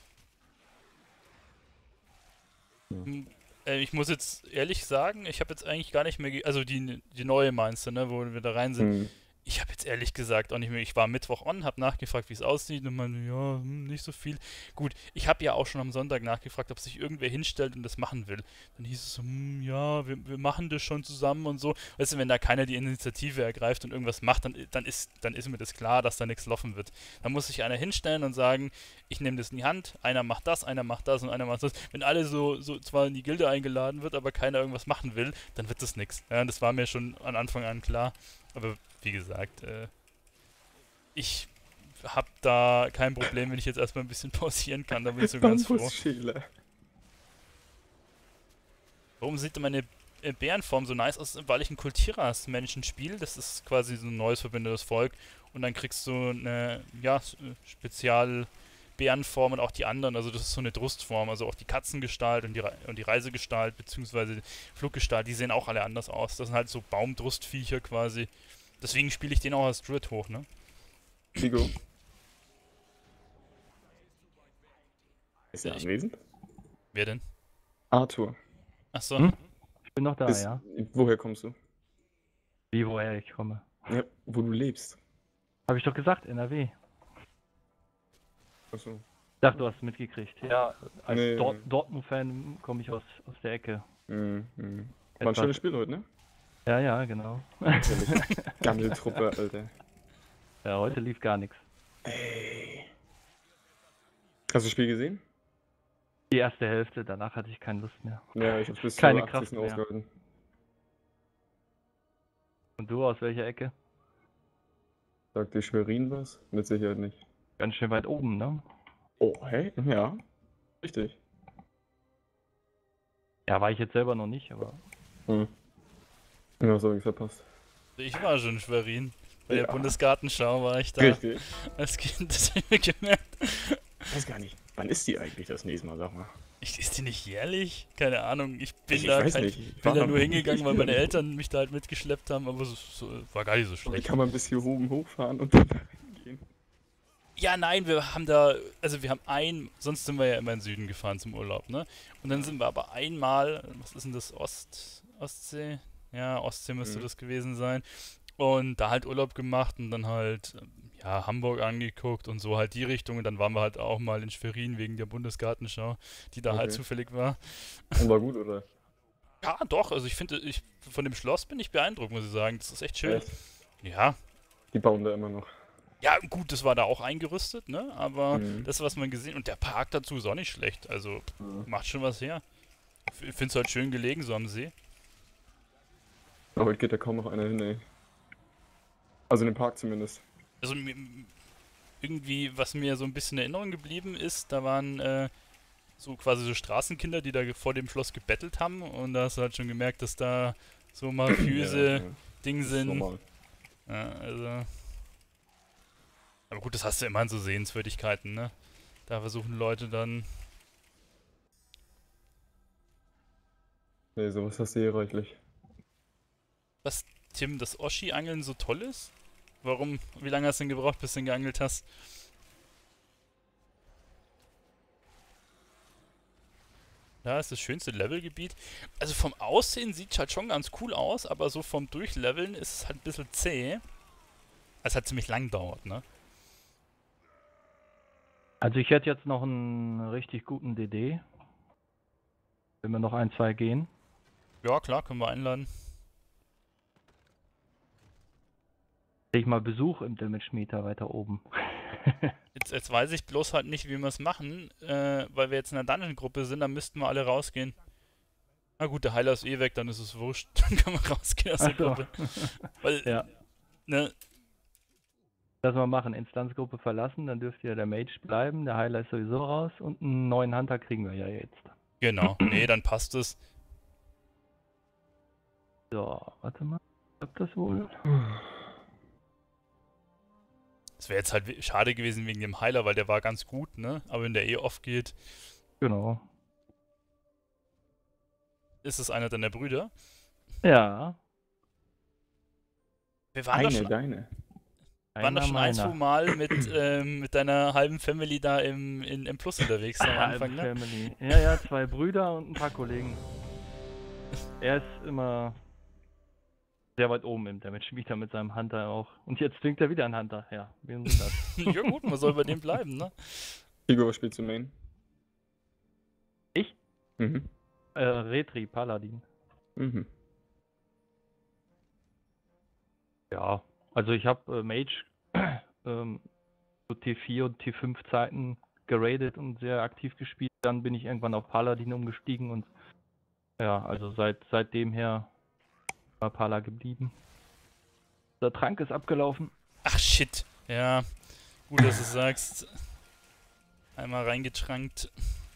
Ja. Hm, äh, ich muss jetzt ehrlich sagen, ich habe jetzt eigentlich gar nicht mehr. ge- Also die, die neue meinst du, ne, wo wir da rein sind. Hm. Ich habe jetzt ehrlich gesagt auch nicht mehr. Ich war Mittwoch on, habe nachgefragt, wie es aussieht und man, ja, hm, nicht so viel. Gut, ich habe ja auch schon am Sonntag nachgefragt, ob sich irgendwer hinstellt und das machen will. Dann hieß es so, hm, ja, wir, wir machen das schon zusammen und so. Weißt du, wenn da keiner die Initiative ergreift und irgendwas macht, dann, dann, ist, dann ist mir das klar, dass da nichts laufen wird. Dann muss sich einer hinstellen und sagen, ich nehme das in die Hand, einer macht das, einer macht das und einer macht das. Wenn alle so, so zwar in die Gilde eingeladen wird, aber keiner irgendwas machen will, dann wird das nichts. Ja, das war mir schon an Anfang an klar. Aber wie gesagt, äh, ich habe da kein Problem, wenn ich jetzt erstmal ein bisschen pausieren kann, da bin ich so ganz froh. Bambusschäler. Warum sieht denn meine äh, Bärenform so nice aus? Weil ich ein Kultiras-Menschen spiele. Das ist quasi so ein neues verbindendes Volk. Und dann kriegst du eine, ja, s- äh, Spezial-Bärenform und auch die anderen. Also das ist so eine Drustform. Also auch die Katzengestalt und die, Re und die Reisegestalt, beziehungsweise die Fluggestalt, die sehen auch alle anders aus. Das sind halt so Baumdrustviecher quasi. Deswegen spiele ich den auch als Druid hoch, ne? Nico. Ist er Ich- anwesend? Wer denn? Arthur. Achso. Hm? Ich bin noch da, Ist, ja. Woher kommst du? Wie, woher ich komme? Ja, wo du lebst. Habe ich doch gesagt, N R W. Ich Achso. dachte, du hast es mitgekriegt. Ja, als Nee. Dort Dortmund-Fan komme ich aus, aus der Ecke. Mhm. Mhm. War ein Etwas. schönes Spiel heute, ne? Ja, ja, genau. Gammeltruppe, Alter. Ja, heute lief gar nichts. Ey. Hast du das Spiel gesehen? Die erste Hälfte, danach hatte ich keine Lust mehr. Ja, ich hab's bis Keine zur Kraft achtzigsten mehr. ausgehalten. Und du, aus welcher Ecke? Sagt dir Schwerin was? Mit Sicherheit nicht. Ganz schön weit oben, ne? Oh, hey? Ja. Richtig. Ja, war ich jetzt selber noch nicht, aber Hm. Ja, was hab ich verpasst? Ich war schon in Schwerin. Bei Ja. der Bundesgartenschau war ich da Richtig. als Kind, das hab ich mir gemerkt. Ich weiß gar nicht. Wann ist die eigentlich das nächste Mal, sag mal? Ich, ist die nicht jährlich? Keine Ahnung. Ich bin Ich da, weiß kein, nicht. Ich bin war da da nur noch hingegangen, nicht. weil meine Eltern mich da halt mitgeschleppt haben, aber so, so, war gar nicht so Wie schlecht. kann man bis hier oben hochfahren und dann da hingehen? Ja, nein, wir haben da, also wir haben ein, sonst sind wir ja immer in den Süden gefahren zum Urlaub, ne? Und dann sind wir aber einmal, was ist denn das, Ost, Ostsee? Ja, Ostsee müsste Mhm. das gewesen sein. Und da halt Urlaub gemacht und dann halt, ähm, ja, Hamburg angeguckt und so halt die Richtung. Und dann waren wir halt auch mal in Schwerin wegen der Bundesgartenschau, die da halt Okay. zufällig war. Und war gut, oder? Ja, doch, also ich finde, ich, von dem Schloss bin ich beeindruckt, muss ich sagen. Das ist echt schön. Echt? Ja, Die bauen da immer noch. ja, gut, das war da auch eingerüstet, ne? Aber Mhm. das, was man gesehen und der Park dazu ist auch nicht schlecht. Also Ja. macht schon was her. Ich finde es halt schön gelegen, so am See. Aber heute geht da kaum noch einer hin, ey. Also in den Park zumindest. Also mir- irgendwie, was mir so ein bisschen in Erinnerung geblieben ist, da waren äh, so quasi so Straßenkinder, die da ge- vor dem Schloss gebettelt haben und da hast du halt schon gemerkt, dass da so mafiöse Ja, ja. Dinge Das ist sind. normal. Ja, also. Aber gut, das hast du immer in so Sehenswürdigkeiten, ne? Da versuchen Leute dann. Nee, sowas hast du hier reichlich. Was, Tim, das Oschi-Angeln so toll ist? Warum? Wie lange hast du denn gebraucht, bis du ihn geangelt hast? Da ist das schönste Levelgebiet. Also vom Aussehen sieht es halt schon ganz cool aus, aber so vom Durchleveln ist es halt ein bisschen zäh. Es hat ziemlich lang dauert, ne? Also ich hätte jetzt noch einen richtig guten D D. Wenn wir noch ein, zwei gehen. Ja, klar, können wir einladen. Krieg ich mal Besuch im Damage Meter weiter oben. Jetzt, jetzt weiß ich bloß halt nicht, wie wir es machen, äh, weil wir jetzt in einer Dungeon-Gruppe sind, dann müssten wir alle rausgehen. Na gut, der Heiler ist eh weg, dann ist es wurscht. Dann können wir rausgehen aus der Ach so. Gruppe. Weil, Ja. ne, Lass mal machen, Instanzgruppe verlassen, dann dürfte ja der Mage bleiben, der Heiler ist sowieso raus und einen neuen Hunter kriegen wir ja jetzt. genau. Nee, dann passt es. So, warte mal. Klappt das wohl? Es wäre jetzt halt we- schade gewesen wegen dem Heiler, weil der war ganz gut, ne? Aber wenn der eh off geht, Genau. ist es einer deiner Brüder. Ja. Wir waren doch Eine, schon, deine. waren doch Einer schon ein, zwei meiner. Mal mit, ähm, mit deiner halben Family da im, in, im Plus unterwegs am Anfang, ne? Family. Ja, ja, zwei Brüder und ein paar Kollegen. Er ist immer sehr weit oben im Damage Meter mit seinem Hunter auch. Und jetzt zwingt er wieder einen Hunter. Ja, wem sind das? Ja gut, man soll bei dem bleiben, ne? Figo, was spielst du Main? Ich? Mhm. Äh, Retri, Paladin. Mhm. Ja, also ich habe äh, Mage ähm, so T vier und T fünf Zeiten geradet und sehr aktiv gespielt. Dann bin ich irgendwann auf Paladin umgestiegen und ja, also seit seitdem her war Pala geblieben. Der Trank ist abgelaufen. Ach shit. Ja, gut, dass du sagst. Einmal reingetrankt.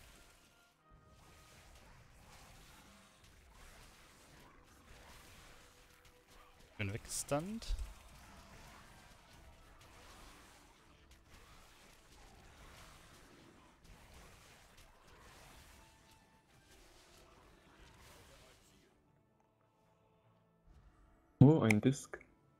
Bin weggestunt. Oh, ein Disk.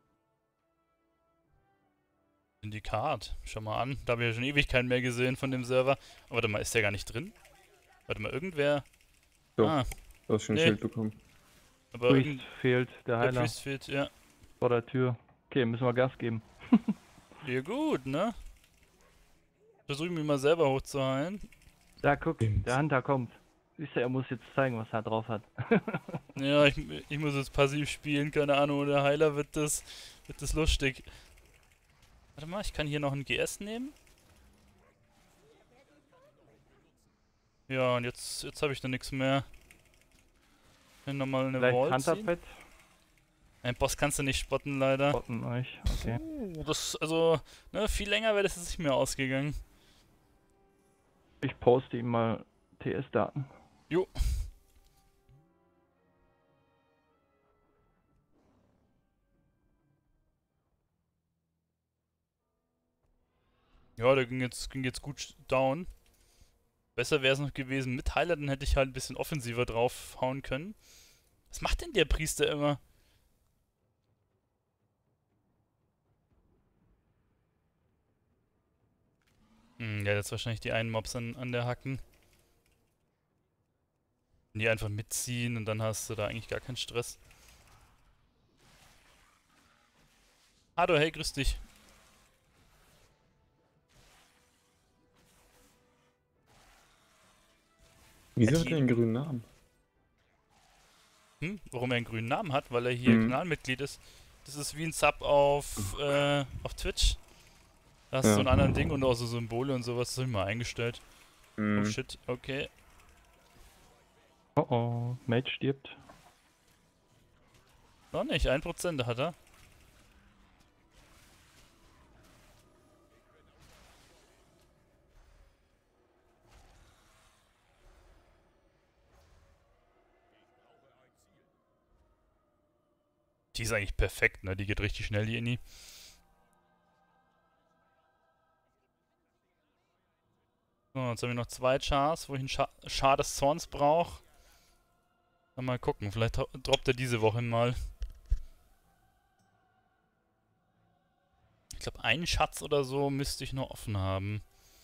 Syndikat. Schau mal an. Da habe ich ja schon Ewigkeiten mehr gesehen von dem Server. Aber warte mal, ist der gar nicht drin? Warte mal, irgendwer. So, Ah, du hast schon ein Nee. Schild bekommen. aber Priest irgend, fehlt, der der Heiler Priest fehlt, ja. vor der Tür. Okay, müssen wir Gas geben. Ja gut, ne? Versuche mich mal selber hochzuheilen. Da, guck, Stimmt. der Hunter kommt. Siehst du, er muss jetzt zeigen, was er drauf hat. Ja, ich, ich muss jetzt passiv spielen, keine Ahnung, oder der Heiler wird das, wird das lustig. Warte mal, ich kann hier noch ein G S nehmen. Ja, und jetzt, jetzt habe ich da nichts mehr. Dann nochmal eine Vielleicht Wall ziehen. Hunterpad Ein Boss kannst du nicht spotten, leider. spotten euch. Okay. Uh, das, also, ne, viel länger wäre das jetzt nicht mehr ausgegangen. Ich poste ihm mal T S-Daten. Jo. Ja, der ging jetzt, ging jetzt gut down. Besser wäre es noch gewesen mit Heiler, dann hätte ich halt ein bisschen offensiver draufhauen können. Was macht denn der Priester immer? Hm, ja, jetzt wahrscheinlich die einen Mobs an, an der Hacken. Die einfach mitziehen und dann hast du da eigentlich gar keinen Stress. Hallo, hey, grüß dich. Wieso Ja, hat die- er einen grünen Namen? Hm? Warum er einen grünen Namen hat? Weil er hier Mhm. Kanalmitglied ist. Das ist wie ein Sub auf, äh, auf Twitch. Da hast du Ja. so ein anderes Ding und auch so Symbole und sowas. Das hab ich mal eingestellt. Oh Mhm. shit, okay. Oh oh, Mage stirbt. Noch nicht, ein Prozent hat er. Die ist eigentlich perfekt, ne? Die geht richtig schnell, die Inni. So, jetzt haben wir noch zwei Chars, wo ich einen Char, Char des Zorns brauche. Mal gucken, vielleicht dro- droppt er diese Woche mal. Ich glaube, einen Schatz oder so müsste ich noch offen haben.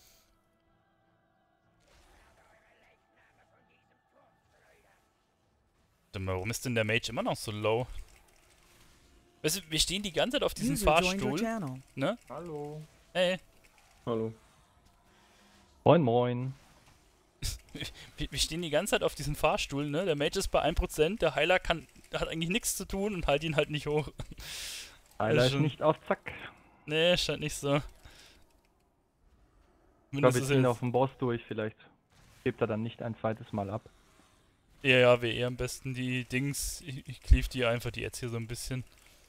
Warte mal, warum ist denn der Mage immer noch so low? Weißt du, wir stehen die ganze Zeit auf diesem User joined your Fahrstuhl, channel. ne? Hallo. Ey, Hallo. Moin moin. wir, wir stehen die ganze Zeit auf diesem Fahrstuhl, ne? Der Mage ist bei ein Prozent, der Heiler kann, hat eigentlich nichts zu tun und halt ihn halt nicht hoch. Heiler ist schon- nicht auf Zack. Nee, scheint nicht so. Ich glaube, Zumindest wir ist ziehen er auf den Boss durch. Vielleicht hebt er dann nicht ein zweites Mal ab. Ja, ja, wäre eher am besten die Dings. Ich, ich cleave die einfach, die jetzt hier so ein bisschen.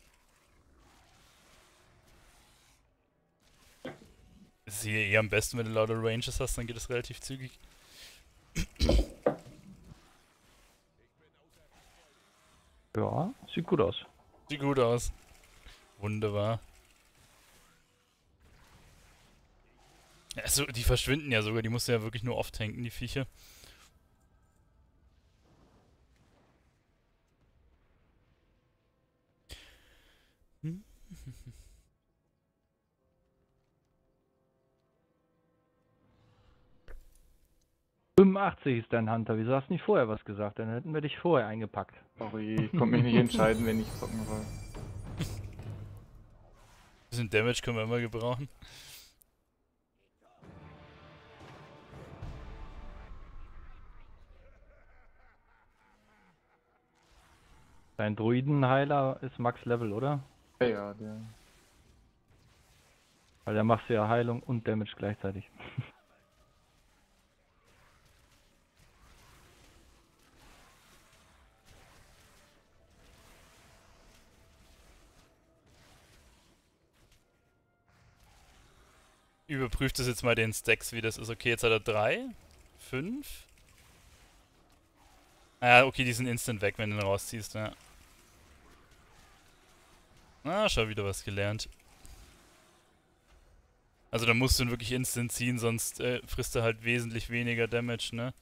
Das ist hier eher am besten, wenn du lauter Ranges hast, dann geht es relativ zügig. Ja, sieht gut aus. Sieht gut aus. Wunderbar. Also, die verschwinden ja sogar, die musst du ja wirklich nur oft tanken, die Viecher. Hm? fünfundachtzig ist dein Hunter. Wieso hast du nicht vorher was gesagt? Dann hätten wir dich vorher eingepackt. Sorry, ich konnte mich nicht entscheiden, wenn ich zocken soll. Bisschen Damage können wir immer gebrauchen. Dein Druidenheiler ist Max Level, oder? Ja, ja, der. Weil der machst du ja Heilung und Damage gleichzeitig. Überprüft das jetzt mal den Stacks, wie das ist. Okay, jetzt hat er drei, fünf. Ah, okay, die sind instant weg, wenn du ihn rausziehst, ja. Ah, schon wieder was gelernt. Also da musst du ihn wirklich instant ziehen, sonst äh, frisst er halt wesentlich weniger Damage, ne?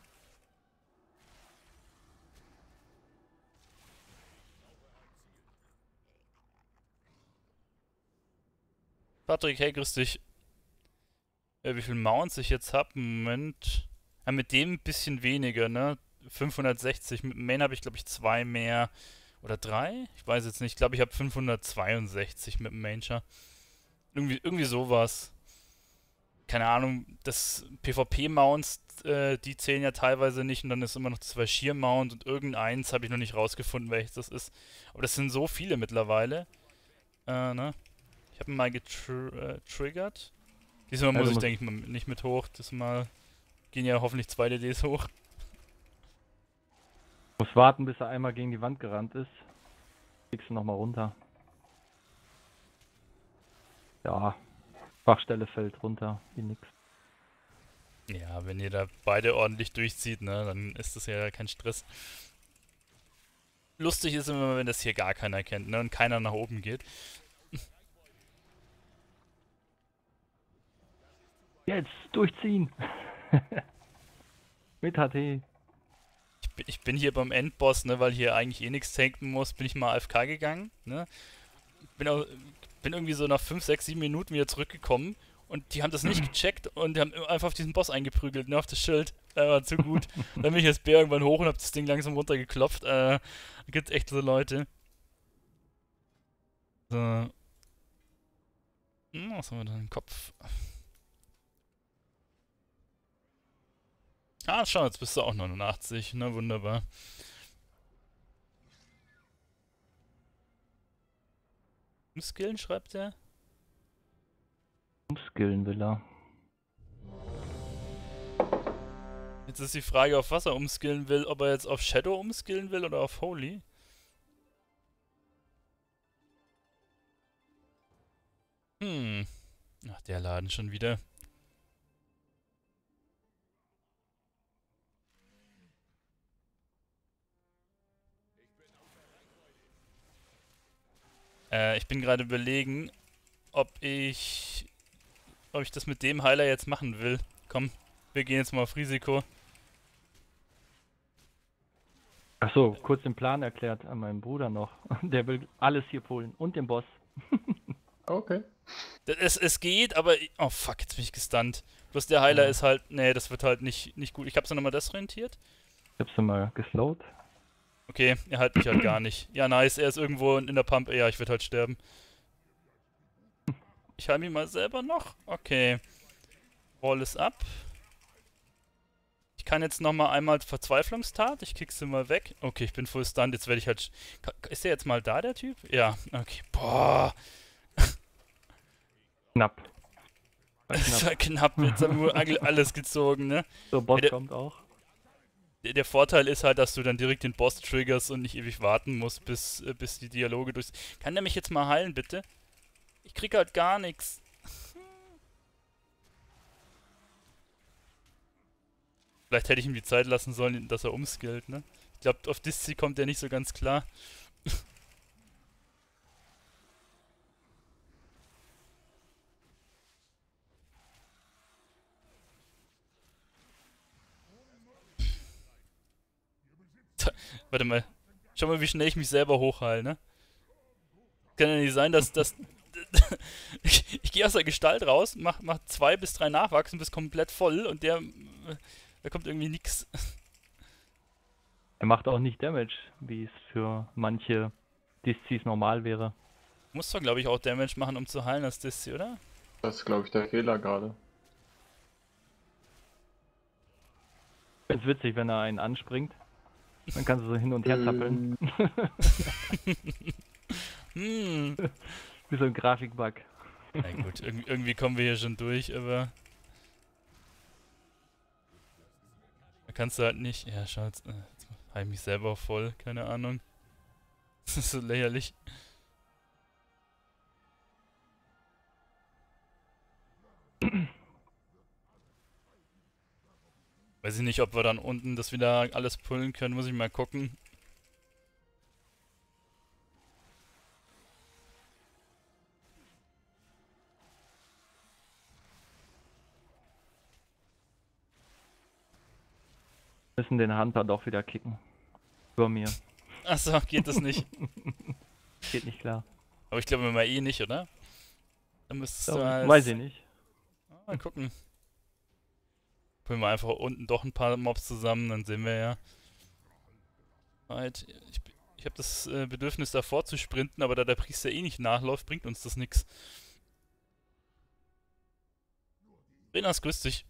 Patrick, hey, grüß dich. Äh, wie viel Mounts ich jetzt hab? Moment. Ja, mit dem ein bisschen weniger, ne? fünfhundertsechzig. Mit dem Main habe ich, glaube ich, zwei mehr. Oder drei? Ich weiß jetzt nicht. Ich glaube, ich habe fünfhundertzweiundsechzig mit dem Main-Char. Irgendwie, irgendwie sowas. Keine Ahnung, das PvP-Mounts, äh, die zählen ja teilweise nicht und dann ist immer noch das Sheer-Mount und irgendeins habe ich noch nicht rausgefunden, welches das ist. Aber das sind so viele mittlerweile. Äh, ne? Ich habe ihn mal getriggert. Diesmal Ja, muss du ich, musst- denke ich, mal nicht mit hoch. Diesmal gehen ja hoffentlich zwei D Ds hoch. Muss warten, bis er einmal gegen die Wand gerannt ist. Kriegst du nochmal runter. Ja. Schwachstelle fällt runter, wie nix. Ja, wenn ihr da beide ordentlich durchzieht, ne, dann ist das ja kein Stress. Lustig ist immer, wenn das hier gar keiner kennt, ne, und keiner nach oben geht. Jetzt durchziehen! Mit H T. Ich bin, ich bin hier beim Endboss, ne, weil hier eigentlich eh nichts tanken muss, bin ich mal A F K gegangen, ne. Bin, auch, bin irgendwie so nach fünf, sechs, sieben Minuten wieder zurückgekommen Und die haben das nicht gecheckt und die haben einfach auf diesen Boss eingeprügelt, ne, auf das Schild. Das war zu gut. Dann bin ich als Bär irgendwann hoch und hab das Ding langsam runtergeklopft. Äh, da gibt's echt so Leute. So. Hm, was haben wir da im Kopf? Ah, schau, jetzt bist du auch neunundachtzig. Na, wunderbar. Skillen schreibt er? Umskillen will er. Jetzt ist die Frage, auf was er umskillen will. Ob er jetzt auf Shadow umskillen will oder auf Holy. Hm. Ach, der Laden schon wieder. Äh, ich bin gerade überlegen, ob ich... ob ich das mit dem Heiler jetzt machen will. Komm, wir gehen jetzt mal auf Risiko. Achso, kurz den Plan erklärt an meinen Bruder noch. Der will alles hier pullen und den Boss. Okay. Es, es geht, aber... Oh fuck, jetzt bin ich gestunt. Bloß der Heiler Ja. ist halt... Nee, das wird halt nicht, nicht gut. Ich hab's nochmal desorientiert. Ich hab's mal geslowt. Okay, er halt mich halt gar nicht. Ja, nice, er ist irgendwo in der Pump. Ja, ich werde halt sterben. Ich heile mich mal selber noch. Okay. Wall ist ab. Ich kann jetzt nochmal einmal Verzweiflungstat. Ich kick sie mal weg. Okay, ich bin full stunned. Jetzt werde ich halt... Ist der jetzt mal da, der Typ? Ja, okay. Boah. Knapp. War Das war knapp. knapp. Jetzt haben wir alles gezogen, ne? So, Boss Ja, der- kommt auch. Der der Vorteil ist halt, dass du dann direkt den Boss triggerst und nicht ewig warten musst, bis, äh, bis die Dialoge durch... Kann der mich jetzt mal heilen, bitte? Ich krieg halt gar nichts. Vielleicht hätte ich ihm die Zeit lassen sollen, dass er umskillt, ne? Ich glaube, auf Diszi kommt er nicht so ganz klar. Warte mal. Schau mal, wie schnell ich mich selber hochheile, ne? Kann ja nicht sein, dass das... ich ich gehe aus der Gestalt raus, mach, mach zwei bis drei Nachwachsen, bis komplett voll und der... Da kommt irgendwie nix. Er macht auch nicht Damage, wie es für manche Discis normal wäre. Muss doch, glaube ich, auch Damage machen, um zu heilen als Diszi, oder? Das ist, glaube ich, der Fehler gerade. Ich find's witzig, wenn er einen anspringt. Dann kannst du so hin und her zappeln. Hm. Wie so ein Grafikbug. Na gut, irg irgendwie kommen wir hier schon durch, aber... Da kannst du halt nicht... Ja, schau, jetzt, äh, jetzt heil ich mich selber voll, keine Ahnung. Das ist so lächerlich. Weiß ich nicht, ob wir dann unten das wieder alles pullen können, muss ich mal gucken. Müssen den Hunter doch wieder kicken. Über mir. Achso, geht das nicht. Geht nicht klar. Aber ich glaube mal eh nicht, oder? Dann müsstest du So, als... weiß ich nicht. Ah, mal gucken. Pullen wir einfach unten doch ein paar Mobs zusammen, dann sehen wir ja. Halt, ich ich habe das äh, Bedürfnis davor zu sprinten, aber da der Priester eh nicht nachläuft, bringt uns das nix. Renas, grüß dich.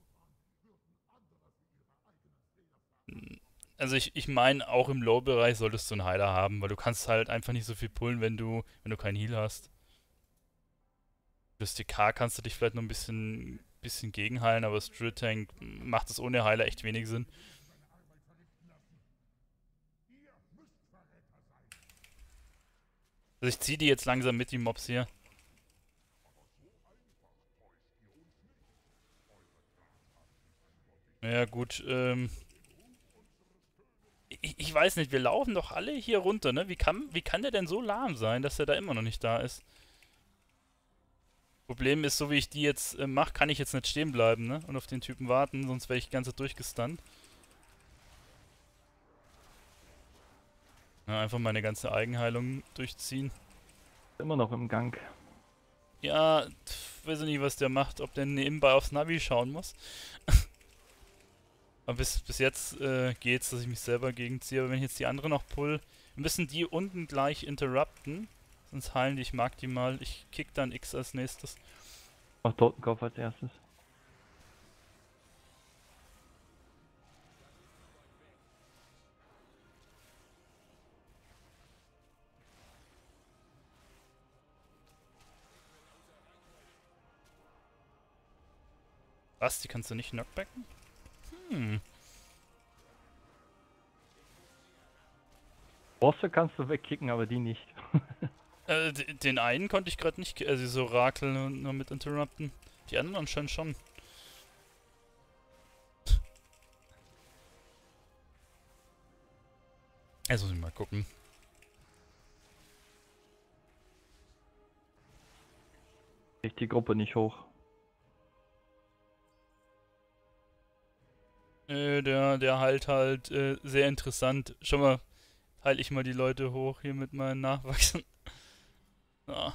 Also ich, ich meine, auch im Low-Bereich solltest du einen Heiler haben, weil du kannst halt einfach nicht so viel pullen, wenn du, wenn du keinen Heal hast. Fürs T K kannst du dich vielleicht noch ein bisschen, bisschen gegenheilen, aber Spirit Tank macht es ohne Heiler echt wenig Sinn. Also ich ziehe die jetzt langsam mit, die Mobs hier. Ja gut, ähm... Ich, ich weiß nicht, wir laufen doch alle hier runter, ne? Wie kann, wie kann der denn so lahm sein, dass er da immer noch nicht da ist? Problem ist, so wie ich die jetzt äh, mache, kann ich jetzt nicht stehen bleiben, ne? Und auf den Typen warten, sonst wäre ich die ganze Zeit durchgestunt. Ja, einfach meine ganze Eigenheilung durchziehen. Immer noch im Gang. Ja, pf, weiß ich nicht, was der macht, ob der nebenbei aufs Navi schauen muss. Aber bis, bis jetzt äh, geht's, dass ich mich selber gegenziehe. Aber wenn ich jetzt die andere noch pull, wir müssen die unten gleich interrupten. Sonst heilen die, ich mag die mal. Ich kick dann X als nächstes. Mach Totenkopf als erstes. Was, die kannst du nicht knockbacken? Hm. Bosse kannst du wegkicken, aber die nicht. Äh, d- den einen konnte ich gerade nicht, ki- also so Orakel nur, nur mit interrupten. Die anderen anscheinend schon. Also muss ich mal gucken. Kriegt die Gruppe nicht hoch. Äh, der, der heilt halt äh, sehr interessant. Schau mal, heil ich mal die Leute hoch hier mit meinen Nachwachsen. Ah.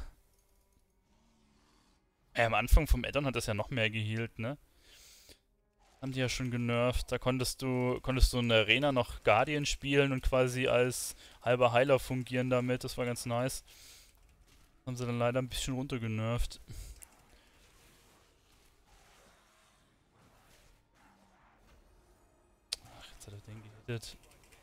Äh, am Anfang vom Addon hat das ja noch mehr gehealt, ne? Haben die ja schon genervt. Da konntest du, konntest du in der Arena noch Guardian spielen und quasi als halber Heiler fungieren damit. Das war ganz nice. Haben sie dann leider ein bisschen runtergenervt. Ach, jetzt hat er den gehittet.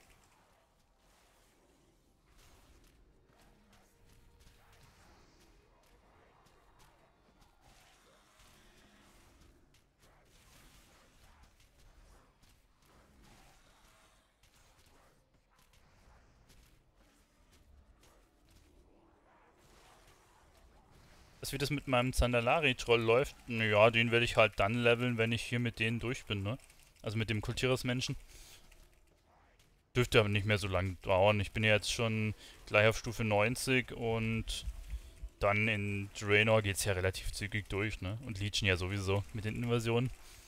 Das, wie das mit meinem Zandalari-Troll läuft, naja, den werde ich halt dann leveln, wenn ich hier mit denen durch bin, ne? Also mit dem Kultieres-Menschen. Dürfte aber nicht mehr so lange dauern. Ich bin ja jetzt schon gleich auf Stufe neunzig und dann in Draenor geht's ja relativ zügig durch, ne? Und Legion ja sowieso mit den Invasionen.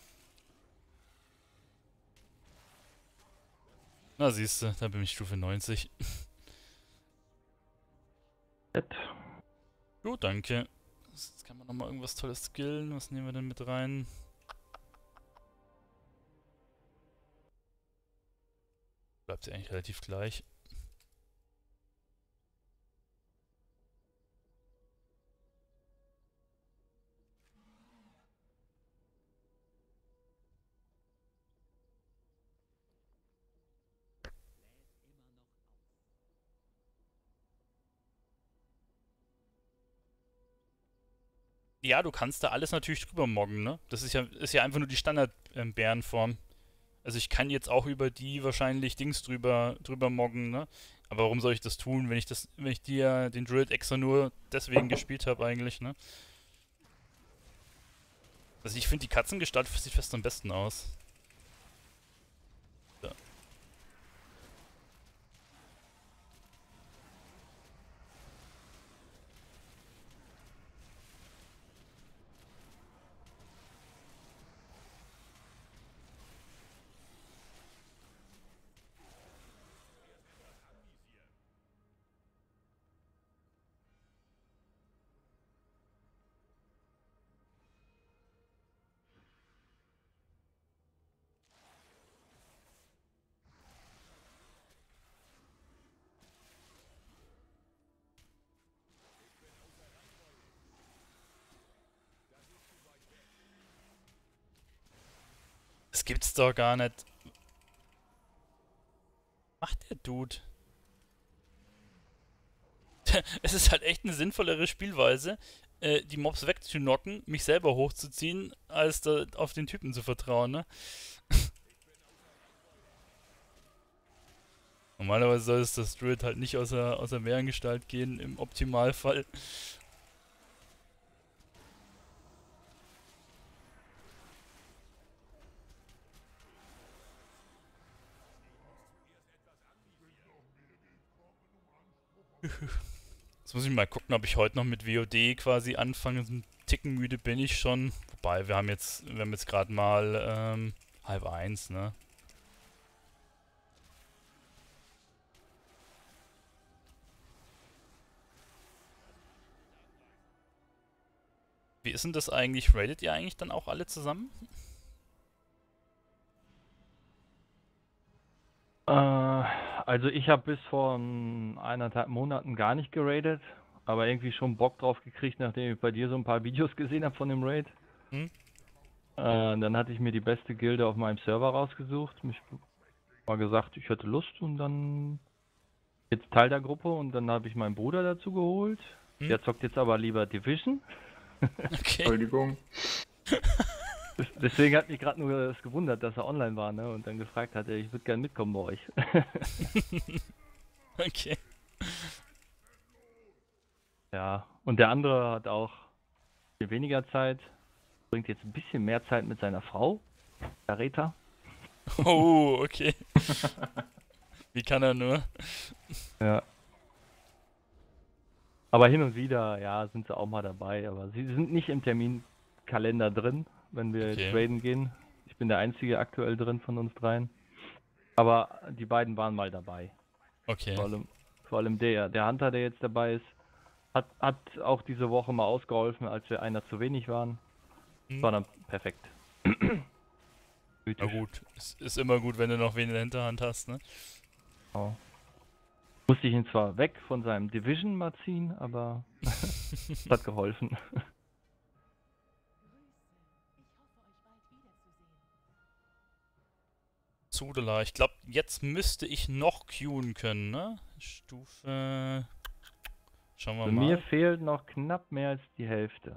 Na siehste, da bin ich Stufe neunzig. Nett. Gut, danke. Jetzt kann man nochmal irgendwas Tolles skillen. Was nehmen wir denn mit rein? Bleibt ja eigentlich relativ gleich. Ja, du kannst da alles natürlich drüber moggen, ne? Das ist ja, ist ja einfach nur die Standard-Bärenform. Also ich kann jetzt auch über die wahrscheinlich Dings drüber, drüber moggen, ne? Aber warum soll ich das tun, wenn ich das, wenn ich dir den Druid extra nur deswegen gespielt habe eigentlich, ne? Also ich finde die Katzengestalt sieht fast am besten aus. Ja. Das gibt's doch gar nicht. Macht der Dude? Es ist halt echt eine sinnvollere Spielweise, äh, die Mobs wegzunocken, mich selber hochzuziehen, als da auf den Typen zu vertrauen, ne? Normalerweise soll es das Druid halt nicht außer, außer Mehrengestalt gehen, im Optimalfall. Jetzt muss ich mal gucken, ob ich heute noch mit W O D quasi anfange. So ein Ticken müde bin ich schon. Wobei, wir haben jetzt, wir haben jetzt gerade mal ähm, halb eins, ne? Wie ist denn das eigentlich? Raidet ihr eigentlich dann auch alle zusammen? Äh, also ich habe bis vor ähm, eineinhalb Monaten gar nicht geradet, aber irgendwie schon Bock drauf gekriegt, nachdem ich bei dir so ein paar Videos gesehen habe von dem Raid. Hm? Äh, dann hatte ich mir die beste Gilde auf meinem Server rausgesucht, mich mal gesagt, ich hätte Lust und dann jetzt Teil der Gruppe und dann habe ich meinen Bruder dazu geholt. Hm? Der zockt jetzt aber lieber Division. Okay. Entschuldigung. Des- Deswegen hat mich gerade nur das gewundert, dass er online war, ne? Und dann gefragt hat, ey, ich würde gerne mitkommen bei euch. Okay. Ja, und der andere hat auch viel weniger Zeit, bringt jetzt ein bisschen mehr Zeit mit seiner Frau, der Reta. Oh, okay. Wie kann er nur? Ja. Aber hin und wieder, ja, sind sie auch mal dabei, aber sie sind nicht im Terminkalender drin, wenn wir Okay. jetzt traden gehen. Ich bin der Einzige aktuell drin von uns dreien. Aber die beiden waren mal dabei. Okay. Vor allem, vor allem der, der Hunter, der jetzt dabei ist, hat, hat auch diese Woche mal ausgeholfen, als wir einer zu wenig waren. Hm? War dann perfekt. Na Mythisch. gut, es ist immer gut, wenn du noch wen in der Hinterhand hast, ne? Genau. Musste ich ihn zwar weg von seinem Division mal ziehen, aber es hat geholfen. Zudela, ich glaube, jetzt müsste ich noch queuen können, ne? Stufe. Schauen wir Also mir mal. fehlt noch knapp mehr als die Hälfte.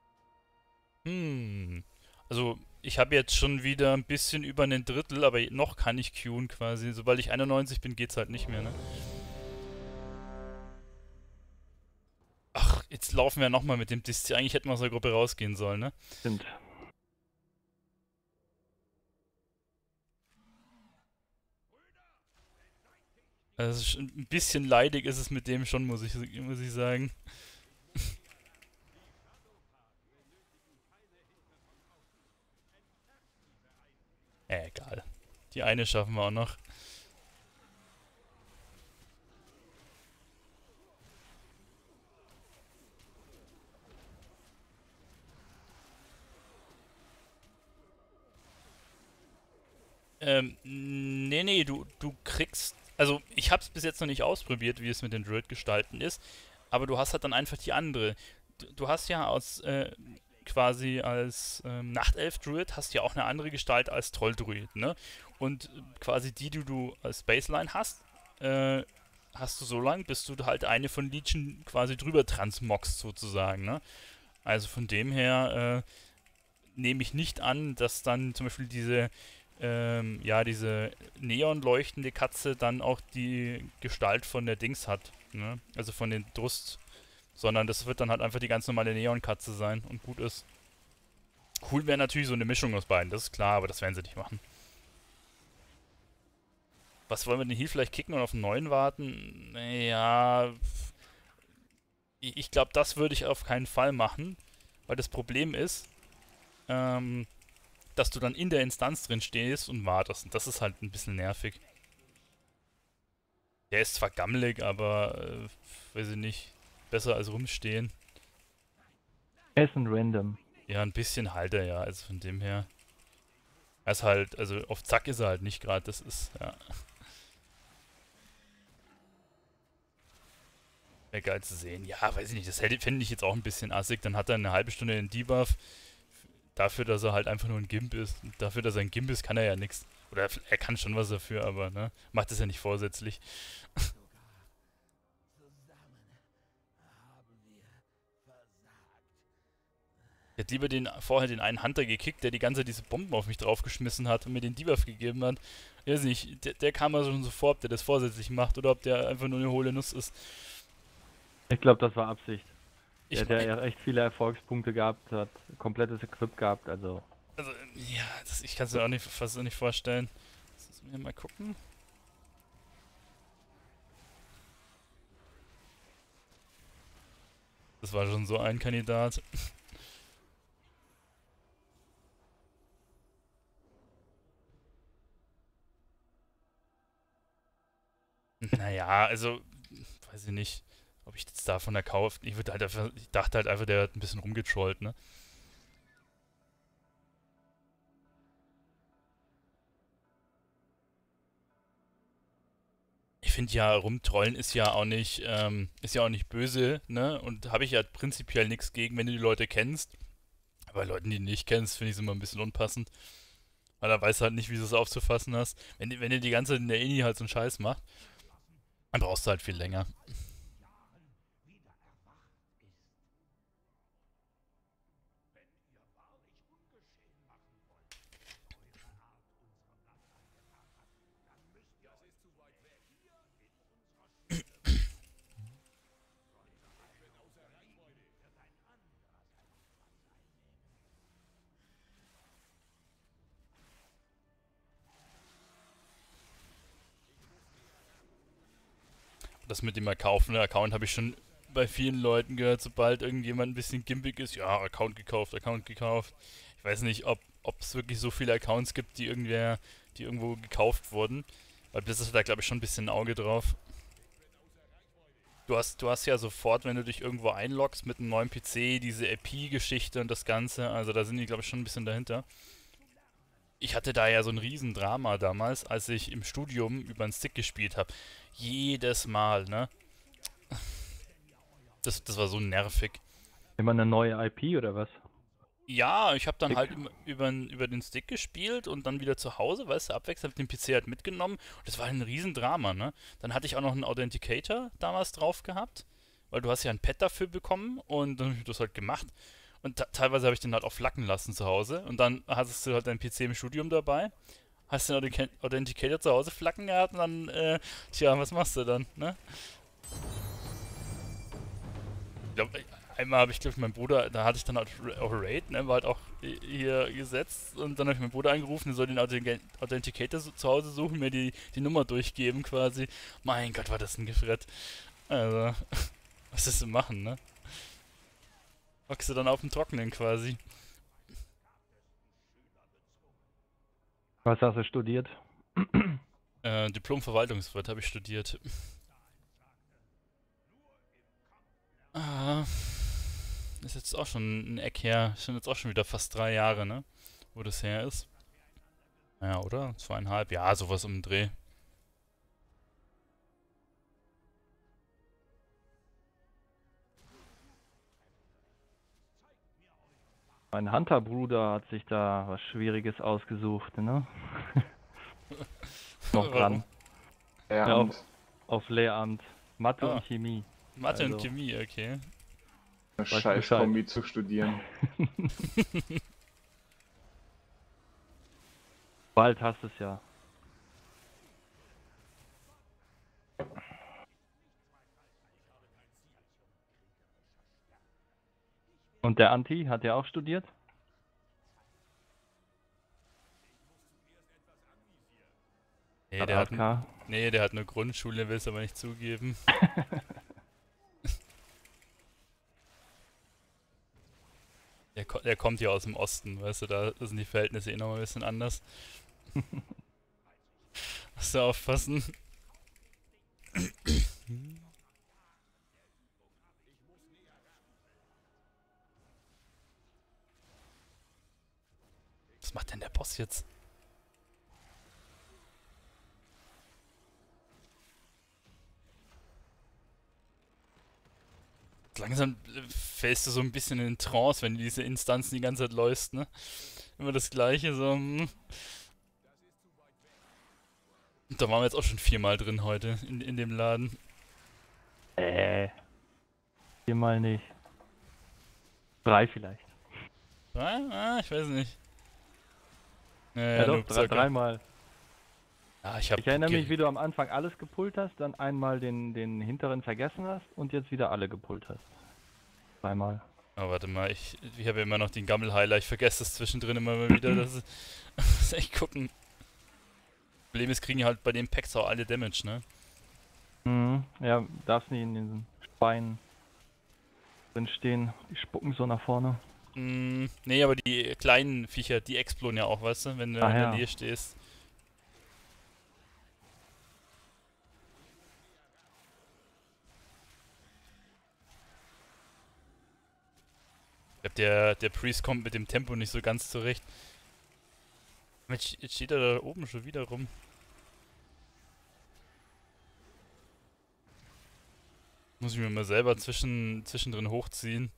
Hm. Also, ich habe jetzt schon wieder ein bisschen über ein Drittel, aber noch kann ich queuen quasi. Sobald ich einundneunzig bin, geht's halt nicht mehr, ne? Ach, jetzt laufen wir nochmal mit dem Diszi. Eigentlich hätten wir aus der Gruppe rausgehen sollen, ne? Stimmt. Also, ein bisschen leidig ist es mit dem schon, muss ich, muss ich sagen. Äh, egal. Die eine schaffen wir auch noch. Ähm, nee, nee, du, du kriegst. Also, ich hab's bis jetzt noch nicht ausprobiert, wie es mit den Druid-Gestalten ist, aber du hast halt dann einfach die andere. Du, du hast ja aus, äh, quasi als ähm, Nachtelf-Druid hast ja auch eine andere Gestalt als Troll-Druid, ne? Und äh, quasi die, die du als Baseline hast, äh, hast du so lang, bis du halt eine von Legion quasi drüber transmogst, sozusagen, ne? Also von dem her, äh, nehme ich nicht an, dass dann zum Beispiel diese, ähm, ja, diese neonleuchtende Katze dann auch die Gestalt von der Dings hat, ne? Also von den Drust. Sondern das wird dann halt einfach die ganz normale Neonkatze sein und gut ist. Cool wäre natürlich so eine Mischung aus beiden, das ist klar, aber das werden sie nicht machen. Was wollen wir denn hier vielleicht kicken und auf einen neuen warten? Ja, ich, ich glaube, das würde ich auf keinen Fall machen, weil das Problem ist, ähm, dass du dann in der Instanz drin stehst und wartest. Und das ist halt ein bisschen nervig. Der ist zwar gammelig, aber äh, weiß ich nicht. Besser als rumstehen. Er ist ein Random. Ja, ein bisschen halt er ja, also von dem her. Er ist halt, also auf Zack ist er halt nicht gerade, das ist, ja. Wäre geil zu sehen. Ja, weiß ich nicht, das hätte- finde ich jetzt auch ein bisschen assig. Dann hat er eine halbe Stunde den Debuff. Dafür, dass er halt einfach nur ein Gimp ist. Und dafür, dass er ein Gimp ist, kann er ja nichts. Oder er kann schon was dafür, aber ne, macht es ja nicht vorsätzlich. Ich hätte lieber den, vorher den einen Hunter gekickt, der die ganze Zeit diese Bomben auf mich draufgeschmissen hat und mir den Debuff gegeben hat. Ich weiß nicht, der, der kam also schon so vor, ob der das vorsätzlich macht oder ob der einfach nur eine hohle Nuss ist. Ich glaube, das war Absicht. Ich Der, der mein, ja echt viele Erfolgspunkte gehabt hat, komplettes Equip gehabt, also also, ja, das, ich kann es mir auch nicht, fast auch nicht vorstellen. Lass uns mal gucken. Das war schon so ein Kandidat. Naja, also, weiß ich nicht. ob ich jetzt davon erkauft. Ich würde halt einfach, ich dachte halt einfach, der hat ein bisschen rumgetrollt, ne? Ich finde ja, rumtrollen ist ja auch nicht, ähm, ist ja auch nicht böse, ne? Und habe ich ja prinzipiell nichts gegen, wenn du die Leute kennst. Aber Leuten, die du nicht kennst, finde ich es immer ein bisschen unpassend. Weil er weiß halt nicht, wie du es aufzufassen hast. Wenn, wenn ihr die ganze Zeit in der Ini halt so einen Scheiß macht, dann brauchst du halt viel länger. Das mit dem Kaufen, ne? Account habe ich schon bei vielen Leuten gehört, sobald irgendjemand ein bisschen gimpig ist, ja, Account gekauft, Account gekauft. Ich weiß nicht, ob ob es wirklich so viele Accounts gibt, die irgendwer, die irgendwo gekauft wurden. Weil Blizzard hat da glaube ich schon ein bisschen ein Auge drauf. Du hast, du hast ja sofort, wenn du dich irgendwo einloggst mit einem neuen P C, diese I P-Geschichte und das Ganze, also da sind die glaube ich schon ein bisschen dahinter. Ich hatte da ja so ein Riesendrama damals, als ich im Studium über einen Stick gespielt habe. Jedes Mal, ne? Das, das war so nervig. Immer eine neue I P oder was? Ja, ich habe dann Stick? halt im- über, über den Stick gespielt und dann wieder zu Hause, weißt du, abwechselnd den P C halt mitgenommen. Und das war ein Riesendrama, ne? Dann hatte ich auch noch einen Authenticator damals drauf gehabt, weil du hast ja ein Pad dafür bekommen und dann habe ich das halt gemacht. Und ta- teilweise habe ich den halt auch flacken lassen zu Hause. Und dann hattest du halt deinen P C im Studium dabei, hast den Authentic- Authenticator zu Hause flacken gehabt und dann, äh, tja, was machst du dann, ne? Ich glaube, einmal habe ich, glaube ich, meinen Bruder, da hatte ich dann halt Ra- auch Raid, ne, war halt auch hi- hier gesetzt und dann habe ich meinen Bruder angerufen, der soll den Authentic- Authenticator so- zu Hause suchen, mir die, die Nummer durchgeben quasi. Mein Gott, war das ein Gefrett. Also, was ist zu machen, ne? Hockst du dann auf dem Trockenen quasi. Was hast du studiert? Äh, Diplom-Verwaltungswirt habe ich studiert. Ah, ist jetzt auch schon ein Eck her. Sind jetzt auch schon wieder fast drei Jahre, ne? Wo das her ist. Ja, oder? Zweieinhalb? Ja, sowas um den Dreh. Mein Hunter-Bruder hat sich da was Schwieriges ausgesucht, ne? Noch dran. Ja, Ja, und auf, auf Lehramt. Mathe Ah. und Chemie. Mathe und Also. Chemie, okay. eine Weiß scheiß Bescheid. Kombi zu studieren. Bald hast du es ja. Und der Anti hat ja auch studiert? Nee, Hat der hat, A K. nee, der hat eine Grundschule, will es aber nicht zugeben. Der, ko- der kommt ja aus dem Osten, weißt du, da sind die Verhältnisse eh nochmal ein bisschen anders. Musst du aufpassen. Was macht denn der Boss jetzt? Langsam äh, fällst du so ein bisschen in Trance, wenn du diese Instanzen die ganze Zeit läufst, ne? Immer das Gleiche, so. hm. Und da waren wir jetzt auch schon viermal drin heute in, in dem Laden. Äh. Viermal nicht. Drei vielleicht. Ah, ah, ich weiß nicht. Ja, Ja, ja, doch, nur drei, circa. dreimal. Ja, ich hab Ich erinnere ge- mich, wie du am Anfang alles gepult hast, dann einmal den, den hinteren vergessen hast und jetzt wieder alle gepult hast. Dreimal. Oh, warte mal, ich, ich habe ja immer noch den Gammel-Heiler. Ich vergesse das zwischendrin immer mal wieder. Das ist, muss echt gucken. Problem ist, kriegen ja halt bei den Packs auch alle Damage, ne? Mhm. Ja, darfst nicht in den Beinen drin stehen. Die spucken so nach vorne. Mm, nee, aber die kleinen Viecher, die exploden ja auch, weißt du, wenn du Ah, in der ja. Nähe stehst. glaube, der, der Priest kommt mit dem Tempo nicht so ganz zurecht. Mensch, jetzt steht er da oben schon wieder rum. Muss ich mir mal selber zwischen, zwischendrin hochziehen.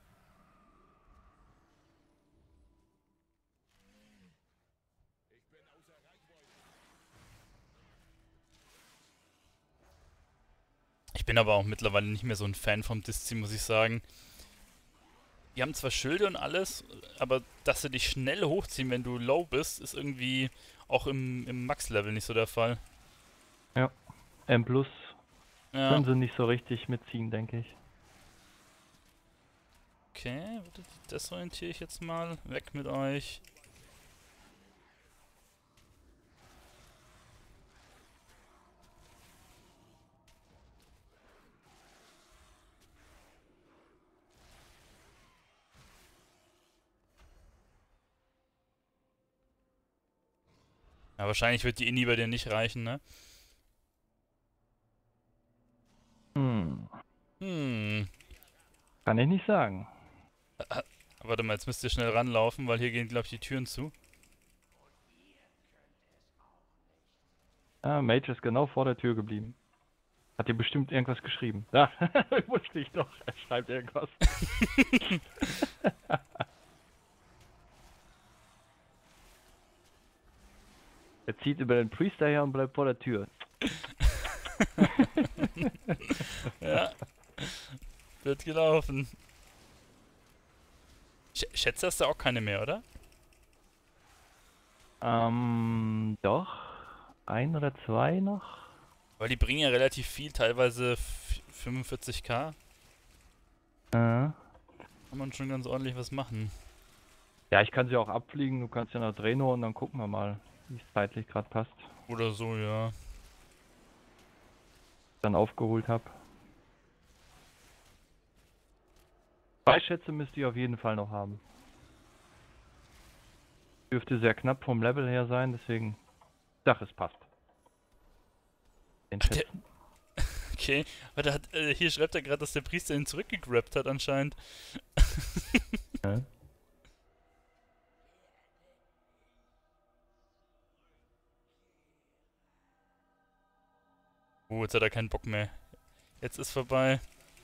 Ich bin aber auch mittlerweile nicht mehr so ein Fan vom Diszi, muss ich sagen. Die haben zwar Schilde und alles, aber dass sie dich schnell hochziehen, wenn du low bist, ist irgendwie auch im, im Max-Level nicht so der Fall. Ja. M Plus Ja, können sie nicht so richtig mitziehen, denke ich. okay, warte, das orientiere ich jetzt mal. Weg mit euch. Ja, wahrscheinlich wird die Inni bei dir nicht reichen, ne? Hm. Hm. Kann ich nicht sagen. Warte mal, jetzt müsst ihr schnell ranlaufen, weil hier gehen, glaube ich, die Türen zu. Ah, Mage ist genau vor der Tür geblieben. Hat dir bestimmt irgendwas geschrieben. Ja, wusste ich doch. Er schreibt irgendwas. Er zieht über den Priester her und bleibt vor der Tür. Ja, wird gelaufen. Sch schätze, hast du auch keine mehr, oder? Ähm, doch. Ein oder zwei noch? Weil die bringen ja relativ viel, teilweise fünfundvierzig K. Äh. Kann man schon ganz ordentlich was machen. Ja, ich kann sie auch abfliegen. Du kannst ja nach Dreno und dann gucken wir mal, wie es zeitlich gerade passt. Oder so, ja. Dann aufgeholt habe. Zwei Schätze müsste ich auf jeden Fall noch haben. Dürfte sehr knapp vom Level her sein, deswegen ich sag, es passt. Den Ach, der- Schätzen. Okay, warte, hat, äh, hier schreibt er gerade, dass der Priester ihn zurückgegrabt hat anscheinend. Ja. Oh, jetzt hat er keinen Bock mehr. Jetzt ist vorbei.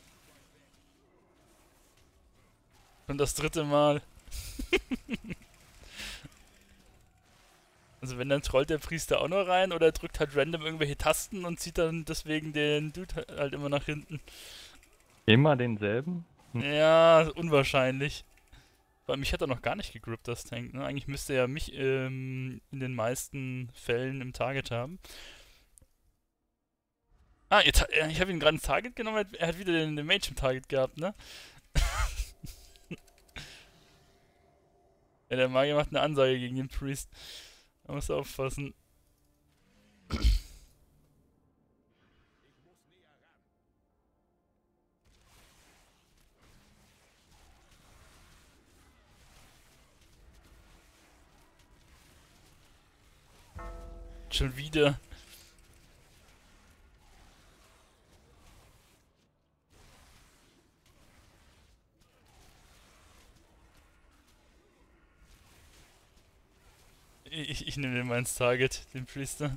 Und das dritte Mal. Also wenn, dann trollt der Priester auch noch rein oder drückt halt random irgendwelche Tasten und zieht dann deswegen den Dude halt immer nach hinten. Immer denselben? Hm. Ja, unwahrscheinlich. Weil mich hat er noch gar nicht gegrippt, das Tank. Ne? Eigentlich müsste er mich ähm, in den meisten Fällen im Target haben. Ah, jetzt, hat- äh, ich habe ihn gerade ins Target genommen, er hat- er hat wieder den, den Mage im Target gehabt, ne? Ja, der Magier macht eine Ansage gegen den Priest. Da musst du aufpassen. Schon wieder. Ich, ich nehme den mal ins Target, den Priester.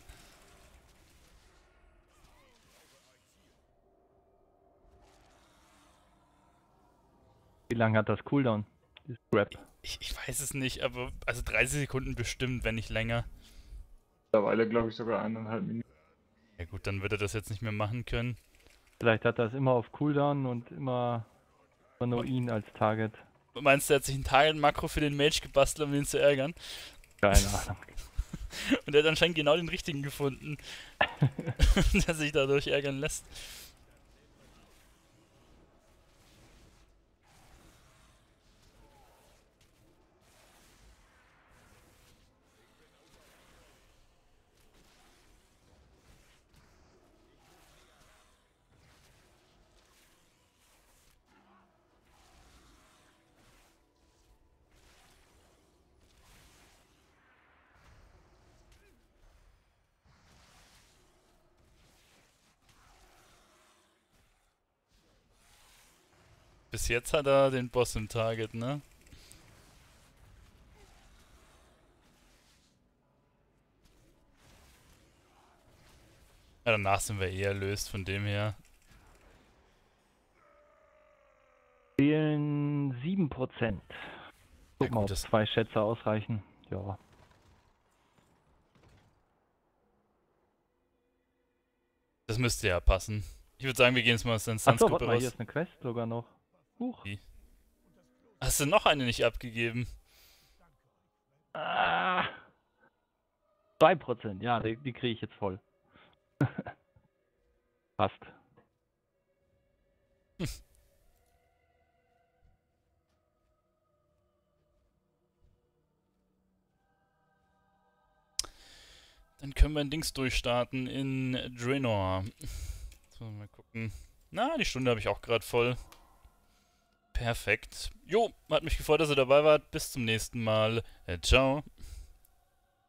Wie lange hat das Cooldown? Dieses Grab. Ich, ich weiß es nicht, aber also dreißig Sekunden bestimmt, wenn nicht länger. Mittlerweile glaube ich sogar eineinhalb Minuten. Ja gut, dann wird er das jetzt nicht mehr machen können. Vielleicht hat er es immer auf Cooldown und immer immer nur ihn als Target. Meinst du, er hat sich ein Target-Makro für den Mage gebastelt, um ihn zu ärgern? Keine Ahnung. Und er hat anscheinend genau den richtigen gefunden, der sich dadurch ärgern lässt. Bis jetzt hat er den Boss im Target, ne? Ja, danach sind wir eh erlöst, von dem her. Fehlen sieben Prozent. Guck Ja, mal, gut, ob das- zwei Schätze ausreichen. Ja. Das müsste ja passen. Ich würde sagen, wir gehen jetzt mal aus der Achso, Instanzgruppe warte mal, hier raus. ist eine Quest sogar noch. Huch. Hast du noch eine nicht abgegeben? Ah. zwei Prozent, ja, die, die kriege ich jetzt voll. Passt. Dann können wir ein Dings durchstarten in Draenor. So, mal gucken. Na, die Stunde habe ich auch gerade voll. Perfekt. Jo, hat mich gefreut, dass ihr dabei wart. Bis zum nächsten Mal. Äh, ciao.